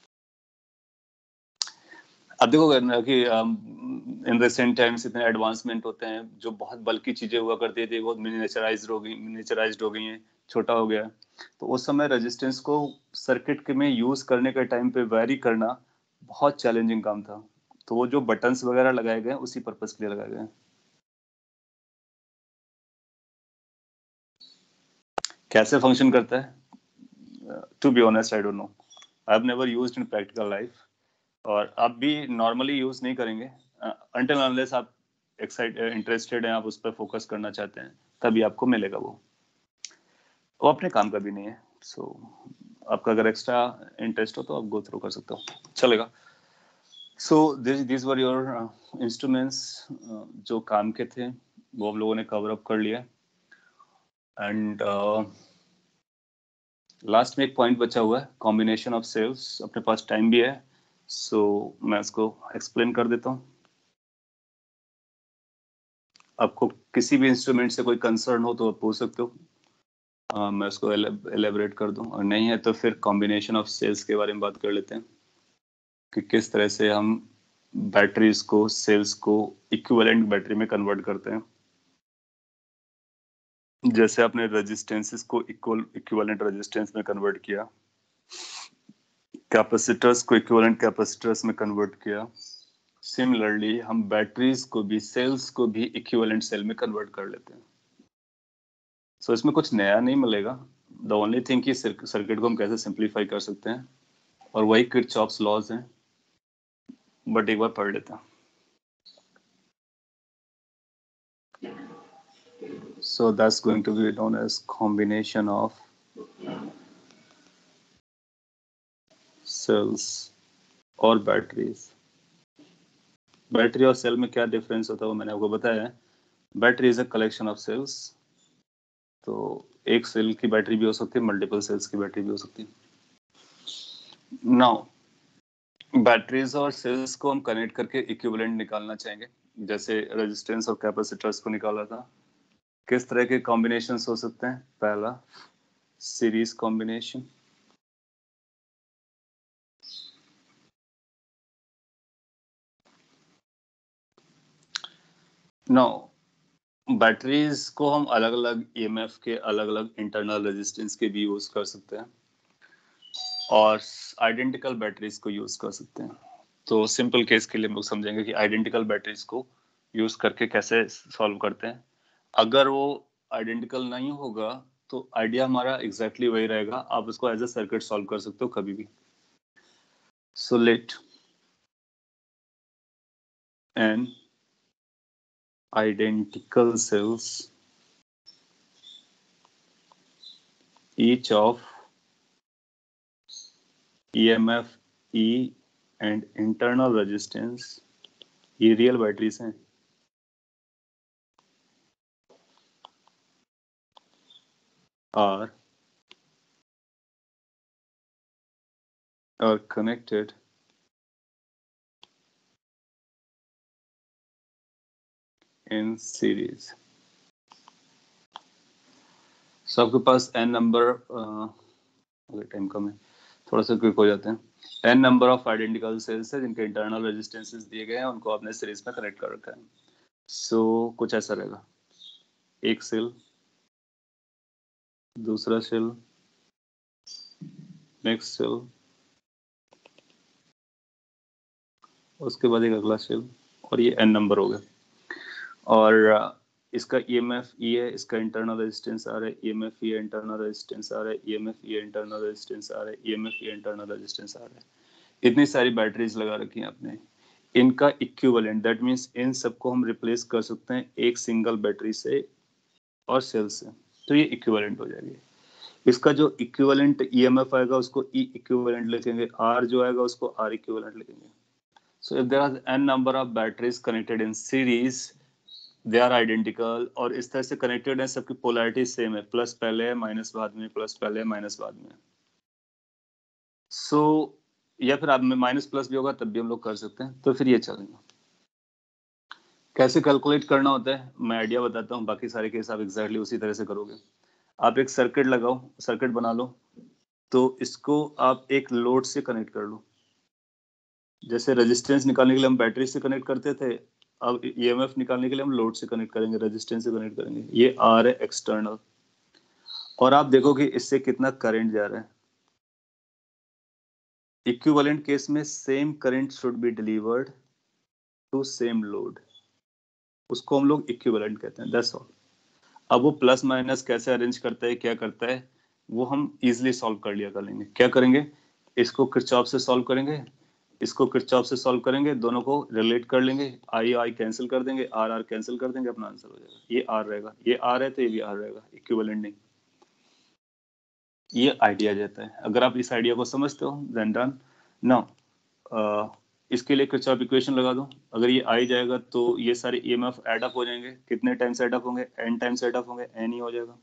अब देखो ना कि इन रिसेंट टाइम्स इतने एडवांसमेंट होते हैं, जो बहुत बल्कि चीजें हुआ करती थी वो मिनिएचराइज्ड हो गई मिनिएचराइज्ड हो गई हैं, छोटा हो गया। तो उस समय रेजिस्टेंस को सर्किट में यूज करने के टाइम पे वेरी करना बहुत चैलेंजिंग काम था। तो वो जो बटन्स वगैरह लगाए गए उसी पर्पस के लिए लगाए गए। कैसे फंक्शन करता है, to be honest I don't know, I have never used in practical life, और आप भी नॉर्मली यूज नहीं करेंगे अनटिल अनलेस आप एक्साइट इंटरेस्टेड हैं, आप उस पर फोकस करना चाहते हैं, तभी आपको मिलेगा। वो वो अपने काम का भी नहीं है। सो so, आपका अगर एक्स्ट्रा इंटरेस्ट हो तो आप गो थ्रू कर सकते हो, चलेगा। So this this were your instruments जो काम के थे, वो आप लोगों ने कवर अप कर लिया। एंड लास्ट में एक पॉइंट बचा हुआ है, कॉम्बिनेशन ऑफ सेल्स। अपने पास टाइम भी है, सो so, मैं इसको एक्सप्लेन कर देता हूँ। आपको किसी भी इंस्ट्रूमेंट से कोई कंसर्न हो तो आप पूछ सकते हो, uh, मैं उसको एलेबरेट कर दूं, और नहीं है तो फिर कॉम्बिनेशन ऑफ सेल्स के बारे में बात कर लेते हैं कि किस तरह से हम बैटरीज को, सेल्स को इक्विवेलेंट बैटरी में कन्वर्ट करते हैं। जैसे आपने रेजिस्टेंसेस को इक्वल इक्विवेलेंट रेजिस्टेंस में कन्वर्ट किया, कैपेसिटर्स को इक्विवेलेंट कैपेसिटर्स में कन्वर्ट किया, सिमिलरली हम बैटरीज को भी, सेल्स को भी इक्विवेलेंट सेल में कन्वर्ट कर लेते हैं। सो so, इसमें कुछ नया नहीं मिलेगा। द ओनली थिंग कि सर्किट को हम कैसे सिंप्लीफाई कर सकते हैं, और वही किरचॉफ्स लॉज हैं, बट एक बार पढ़ लेते हैं। So that's going to be known as combination of cells और बैटरीज। बैटरी और सेल में क्या डिफरेंस होता है वो मैंने आपको बताया है। Battery is a collection of cells, तो एक सेल की बैटरी भी हो सकती है, मल्टीपल सेल्स की बैटरी भी हो सकती है। नाउ बैटरीज और सेल्स को हम कनेक्ट करके इक्विवेलेंट निकालना चाहेंगे, जैसे रेजिस्टेंस और कैपेसिटर्स को निकाला था। किस तरह के कॉम्बिनेशंस हो सकते हैं? पहला, सीरीज कॉम्बिनेशन। नाउ बैटरीज को हम अलग अलग ईएमएफ के, अलग अलग इंटरनल रेजिस्टेंस के भी यूज कर सकते हैं, और आइडेंटिकल बैटरीज को यूज कर सकते हैं। तो सिंपल केस के लिए हम लोग समझेंगे कि आइडेंटिकल बैटरीज को यूज करके कैसे सॉल्व करते हैं। अगर वो आइडेंटिकल नहीं होगा तो आइडिया हमारा एग्जैक्टली वही रहेगा, आप उसको एज अ सर्किट सॉल्व कर सकते हो कभी भी। So let n identical cells each of E M F E and internal resistance, ये रियल बैटरीज हैं, are are connected in series। so आपके पास n नंबर, अगर टाइम कम है थोड़ा सा क्विक हो जाते हैं, n number of identical cells है जिनके इंटरनल रेजिस्टेंसेस दिए गए हैं, उनको आपने सीरीज में कनेक्ट कर रखा है। सो so, कुछ ऐसा रहेगा, एक सेल, दूसरा सेल, नेक्स्ट सेल, उसके बाद एक अगला सेल, और ये n नंबर हो गया। और इसका E M F E है, इसका इंटरनल रेजिस्टेंस आ रहा है, E M F E internal resistance आ रहा है, E M F E internal resistance आ रहा है, E M F E internal resistance आ रहा है। इतनी सारी बैटरीज लगा रखी हैं आपने, इनका इक्विवेलेंट, दैट मींस इन सबको हम रिप्लेस कर सकते हैं एक सिंगल बैटरी से और सेल से, तो ये इक्विवेलेंट हो जाएगी। इसका जो इक्विवेलेंट E M F आएगा उसको E इक्विवेलेंट लिखेंगे, R जो आएगा उसको R इक्विवेलेंट लिखेंगे। So if there are n number of batteries connected in series, they are identical, और इस तरह से कनेक्टेड है, सबकी पोलैरिटी सेम है, प्लस पहले है, माइनस बाद में, प्लस पहले है, माइनस बाद में। सो so, या फिर आप में माइनस प्लस भी होगा तब भी हम लोग कर सकते हैं, तो फिर ये चलेगा। कैसे कैलकुलेट करना होता है मैं आइडिया बताता हूँ, बाकी सारे केस आप एग्जैक्टली उसी तरह से करोगे। आप एक सर्किट लगाओ, सर्किट बना लो, तो इसको आप एक लोड से कनेक्ट कर लो। जैसे रेजिस्टेंस निकालने के लिए हम बैटरी से कनेक्ट करते थे, अब ईएमएफ निकालने के लिए हम लोड से कनेक्ट करेंगे, रेजिस्टेंस से कनेक्ट करेंगे। ये आर है एक्सटर्नल, और आप देखो कि इससे कितना करंट जा रहा है। इक्विवेलेंट केस में same current should be delivered to same load, उसको हम लोग इक्विवेलेंट कहते हैं, दैट्स ऑल। अब वो प्लस माइनस कैसे अरेंज करता है, क्या करता है, वो हम इजिली सॉल्व कर लिया कर लेंगे। क्या करेंगे, इसको किरचॉफ से सॉल्व करेंगे, इसको किरचॉफ से सॉल्व करेंगे, दोनों को रिलेट कर लेंगे, आई आई कैंसिल कर देंगे, आर आर कैंसिल कर देंगे, अपना आंसर हो जाएगा। ये आर रहेगा, ये आर है तो ये भी आर रहेगा, इक्विवेलेंट नहीं। ये आइडिया देता है। अगर आप इस आइडिया को समझते हो देन डन। नाउ इसके लिए किरचॉफ इक्वेशन लगा दो। अगर ये आई जाएगा तो ये सारे ईएमएफ ऐड अप हो जाएंगे। कितने टाइम्स ऐड अप होंगे, एन टाइम्स ऐड अप होंगे, एन ही हो जाएगा।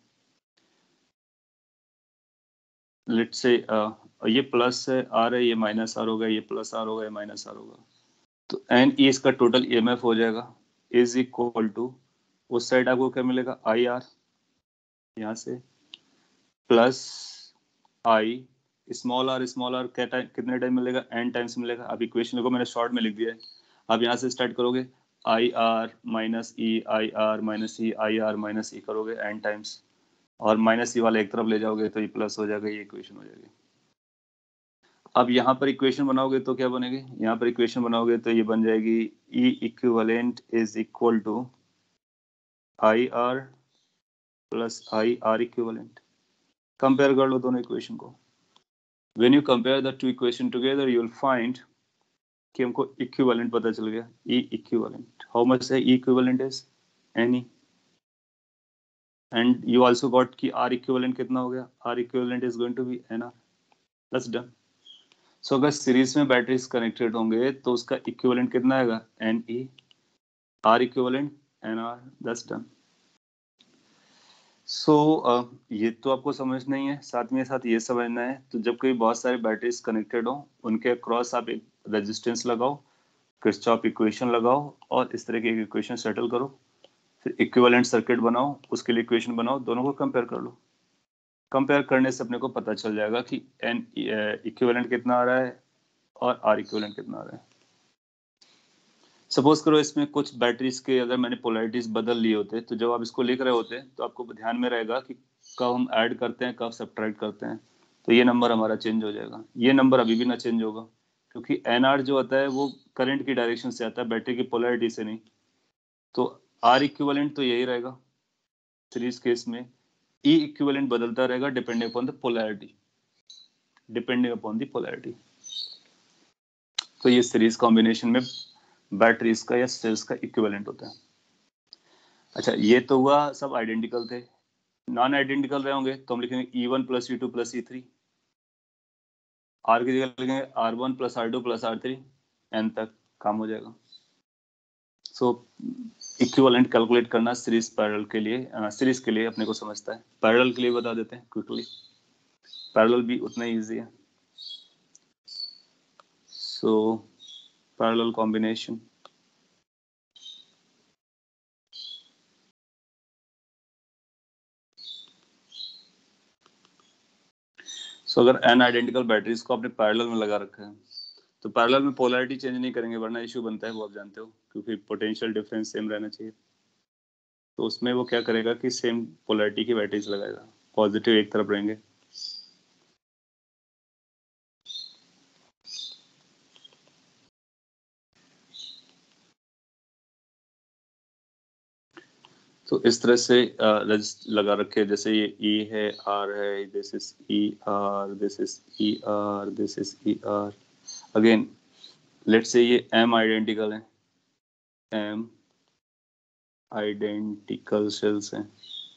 लेट्स से ये प्लस है आर है, ये माइनस आर होगा, ये प्लस आर होगा, ये माइनस आर होगा, तो एन ई इसका टोटल ईएमएफ हो जाएगा, इज इक्वल टू, उस साइड आपको क्या मिलेगा, आई आर यहाँ से, plus I small R, small R क्या टाइम, कितने टाइम मिलेगा, एन टाइम्स मिलेगा। अब इक्वेशन को मैंने शॉर्ट में लिख दिया है। अब यहाँ से स्टार्ट करोगे, I R minus E, I R minus E, I R minus E करोगे एन टाइम्स, और माइनस ई वाला एक तरफ ले जाओगे तो ये प्लस हो जाएगा, ये इक्वेशन हो जाएगी। अब यहाँ पर इक्वेशन बनाओगे तो क्या बनेगी, यहाँ पर इक्वेशन बनाओगे तो ये बन जाएगी, E equivalent is equal to I R plus I R equivalent. Compare कर लो दोनों इक्वेशन को। When you compare the two equation together you will find कि हमको इक्विवेलेंट पता चल गया। ई इक्विवेलेंट हाउ मच है, E equivalent is n E, and you also got कि आर इक्विवेलेंट कितना हो गया, R equivalent is going to be n R. That's done. So अगर सीरीज में बैटरीज कनेक्टेड होंगे तो उसका इक्विवेलेंट कितना आएगा, n E, R equivalent n R, that's done. So ये तो आपको समझना ही है, साथ में साथ ये समझना है, तो जब कोई बहुत सारे बैटरीज कनेक्टेड हो उनके अक्रॉस आप एक रेजिस्टेंस लगाओ, किरचॉफ इक्वेशन लगाओ, और इस तरह की एक इक्वेशन सेटल करो, फिर इक्विवेलेंट सर्किट बनाओ, उसके लिए इक्वेशन बनाओ, दोनों को कंपेयर कर लो। कंपेयर करने से अपने को पता चल जाएगा कि एन इक्विवेलेंट कितना आ रहा है और आर इक्विवेलेंट कितना आ रहा है। सपोज करो इसमें कुछ बैटरीज के अगर मैंने पोलैरिटीज बदल लिए होते, तो जब आप इसको लिख रहे होते तो आपको ध्यान में रहेगा कि कब हम ऐड करते हैं, कब सब्ट्रैक्ट करते हैं, तो ये नंबर हमारा चेंज हो जाएगा। ये नंबर अभी भी ना चेंज होगा, क्योंकि एन आर जो आता है वो करंट की डायरेक्शन से आता है, बैटरी की पोलैरिटी से नहीं। तो आर इक्विवेलेंट तो यही रहेगा सीरीज केस में। ई इक्विवेलेंट बदलता रहेगा depending upon the polarity, depending upon the polarity. तो ये सीरीज कॉम्बिनेशन में बैटरीज का या सेल्स का इक्विवेलेंट होता है। अच्छा, ये तो हुआ सब आइडेंटिकल थे। नॉन आइडेंटिकल रहे होंगे तो हम लिखेंगे E one plus E two plus E three, R की जगह लिखेंगे R one plus R two plus R three, n तक काम हो जाएगा। सो इक्विवेलेंट कैलकुलेट करना सीरीज पैरेलल के लिए, सीरीज के लिए अपने को समझता है। पैरेलल के लिए बता देते हैं क्विकली, पैरेलल भी उतना ही ईजी है। So parallel combination, so so, अगर एन आइडेंटिकल बैटरीज को आपने पैरेलल में लगा रखा है तो पैरेलल में पोलैरिटी चेंज नहीं करेंगे, वरना इशू बनता है, वो आप जानते हो, क्योंकि पोटेंशियल डिफरेंस सेम रहना चाहिए। तो उसमें वो क्या करेगा कि सेम पोलैरिटी की बैटरीज लगाएगा, पॉजिटिव एक तरफ रहेंगे। तो इस तरह से रजिस्टर लगा रखे, जैसे ये ई है, आर है, this is E R, this is E R, this is E R. Again let's say ये एम आइडेंटिकल है, एम आइडेंटिकल सेल्स हैं।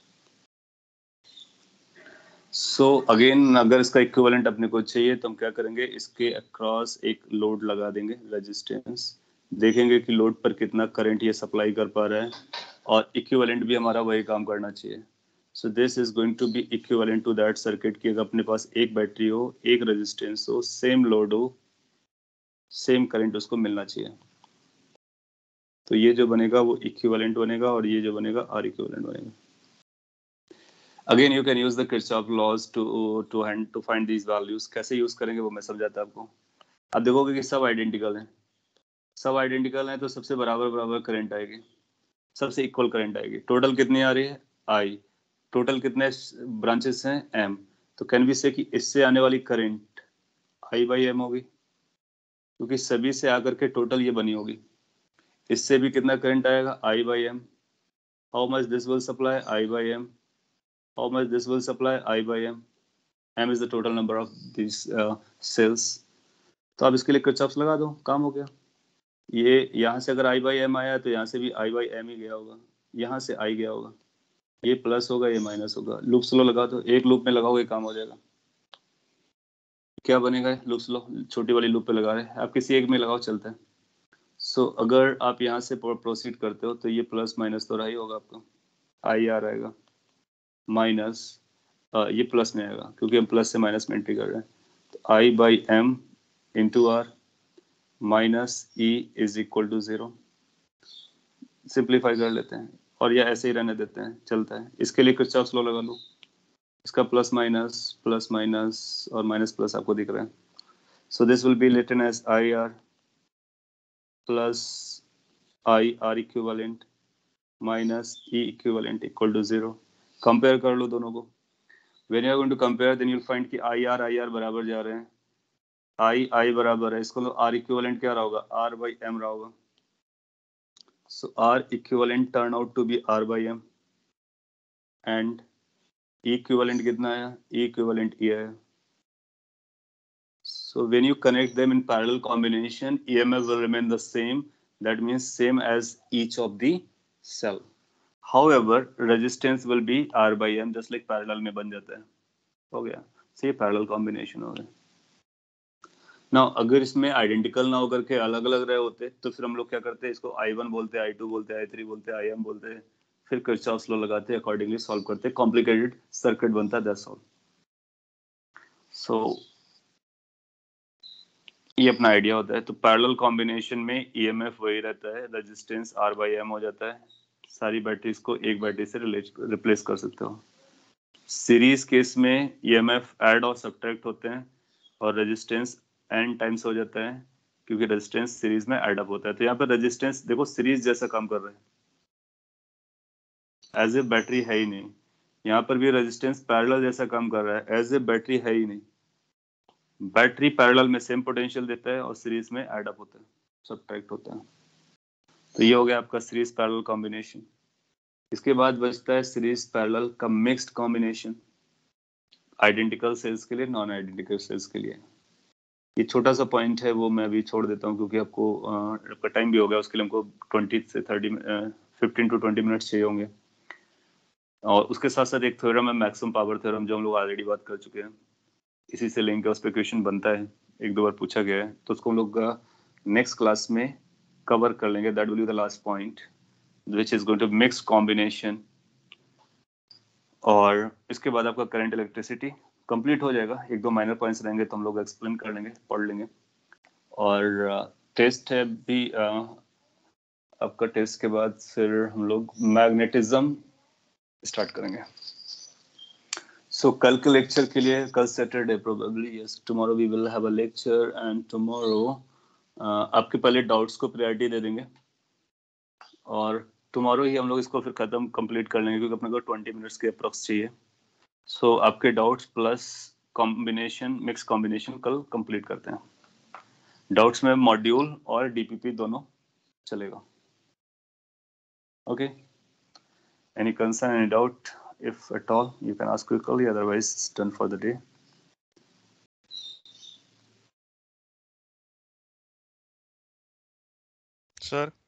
सो so, अगेन अगर इसका इक्विवेलेंट अपने को चाहिए तो हम क्या करेंगे, इसके अक्रॉस एक लोड लगा देंगे, रेजिस्टेंस, देखेंगे कि लोड पर कितना करंट ये सप्लाई कर पा रहा है, और इक्विवेलेंट भी हमारा वही काम करना चाहिए। So this is going to be equivalent to that circuit कि अगर अपने पास एक बैटरी हो, एक रेजिस्टेंस हो, सेम लोड हो, सेम करंट उसको मिलना चाहिए। तो ये जो बनेगा वो इक्विवेलेंट बनेगा, और ये जो बनेगा आर इक्विवेलेंट बनेगा। Again you can use the Kirchhoff laws to to hand to find these values. कैसे यूज करेंगे वो मैं समझाता हूं आपको. आप देखोगे कि सब आइडेंटिकल हैं, सब आइडेंटिकल हैं तो सबसे बराबर बराबर करंट आएगी, सबसे इक्वल करंट आएगी. टोटल कितनी आ रही है? आई. टोटल कितने ब्रांचेस हैं? एम. तो कैन बी से कि इससे आने वाली करंट आई बाई एम होगी, क्योंकि सभी से आकर के टोटल ये बनी होगी. इससे भी कितना करंट आएगा? I by m. How much this will supply? I by m. How much this will supply? I by m. M is the total number of this cells. तो आप इसके लिए किरचॉफ लगा दो, काम हो गया. ये यहाँ से अगर आई बाई एम आया तो यहाँ से भी आई बाई एम ही गया होगा, यहाँ से आई गया होगा, ये प्लस होगा ये माइनस होगा. लूप स्लो लगा दो, एक लूप में लगाओगे काम हो जाएगा. क्या बनेगा? लूप स्लो छोटी वाली लूप पे लगा रहे हैं आप, किसी एक में लगाओ चलता है. सो so, अगर आप यहाँ से प्रोसीड करते हो तो ये प्लस माइनस तो रहा ही होगा आपका, आई आर आएगा माइनस ये प्लस में आएगा क्योंकि हम प्लस से माइनस में एंट्री कर रहे हैं. तो I by m into R minus E is equal to zero. Simplify कर लेते हैं और यह ऐसे ही रहने देते हैं, चलता है. इसके लिए किरचॉफ लॉ लगा लो. इसका प्लस माइनस प्लस माइनस और माइनस प्लस आपको दिख रहा है. So this will be written as I R plus I R equivalent minus E equivalent equal to zero. Compare कर लो दोनों को. When you are going to compare then you will find कि I are I R बराबर जा रहे हैं. आई आई बराबर है, इसको आर इक्विवेलेंट क्या रहा होगा? आर बाई एम रहा होगा. So R equivalent turn out to be R by M and E equivalent कितना आया? E equivalent E आया. So when you connect them in parallel combination, E M F will remain the same. That means same as each of the cell. However, resistance will be R by M, just like parallel में बन जाता है. हो गया. So ये parallel combination हो गया. Now अगर इसमें आइडेंटिकल ना होकर के अलग अलग रहे होते तो फिर हम लोग क्या करते हैं? इसको आई वन बोलते हैं, आई टू बोलते हैं, आई थ्री बोलते हैं, आई एम बोलते हैं. फिर किरचॉफ लॉ लगाते हैं, अकॉर्डिंगली सॉल्व करते हैं, कॉम्प्लिकेटेड सर्किट बनता है. That's all. सो ये अपना आइडिया होता है. तो पैरेलल कॉम्बिनेशन में ईएमएफ वही रहता है, रेजिस्टेंस आर बाई एम हो जाता है. सारी बैटरीज को एक बैटरी से रिप्लेस कर सकते हो. सीरीज केस में ईएमएफ ऐड और सब्ट्रैक्ट होते हैं और रेजिस्टेंस एन टाइम्स हो जाता है क्योंकि रेजिस्टेंस सीरीज में ऐड अप होता है. तो यहाँ पर रेजिस्टेंस देखो सीरीज जैसा काम कर रहा है, एज ए बैटरी है ही नहीं. यहाँ पर भी रेजिस्टेंस पैरेलल जैसा काम कर रहा है, एज ए बैटरी है ही नहीं. बैटरी पैरेलल में सेम पोटेंशियल देता है और सीरीज में ऐड अप होता है, सब्ट्रैक्ट होता है. तो ये हो गया आपका सीरीज पैरेलल कॉम्बिनेशन. इसके बाद बचता है सीरीज पैरेलल का मिक्स्ड कॉम्बिनेशन, आइडेंटिकल सेल्स के लिए, नॉन आइडेंटिकल सेल्स के लिए. ये छोटा सा पॉइंट है, वो मैं अभी छोड़ देता हूँ क्योंकि आपको आपका टाइम भी हो गया. उसके लिए हमको ट्वेंटी से thirty fifteen to twenty minutes चाहिए होंगे. और उसके साथ साथ एक थ्योरम है, मैक्सिमम पावर थ्योरम, जो हम लोग ऑलरेडी बात कर चुके हैं. इसी से लिंक है, उस पर क्वेश्चन बनता है, एक दो बार पूछा गया है. तो उसको हम लोग नेक्स्ट क्लास में कवर कर लेंगे. That will be the last point which is going to mix combination. और इसके बाद आपका करंट इलेक्ट्रिसिटी कंप्लीट हो जाएगा. एक दो माइनर पॉइंट्स रहेंगे तो हम लोग एक्सप्लेन कर लेंगे, पढ़ लेंगे. और टेस्ट है भी uh, आपका. टेस्ट के बाद फिर हम लोग मैग्नेटिज्म स्टार्ट करेंगे. सो so, कल के लेक्चर के लिए, कल Saturday probably, yes, tomorrow we will have a lecture and tomorrow आपके पहले डाउट्स को प्रायोरिटी दे देंगे और टुमारो ही हम लोग इसको फिर खत्म कंप्लीट कर लेंगे क्योंकि अपने को ट्वेंटी मिनट्स के अप्रॉक्स चाहिए. सो so, आपके doubts plus combination, mix combination कल कंप्लीट करते हैं. डाउट्स में मॉड्यूल और डीपीपी दोनों चलेगा. Okay, any concern, any doubt? If at all, you can ask quickly, otherwise it's done for the day. Sir?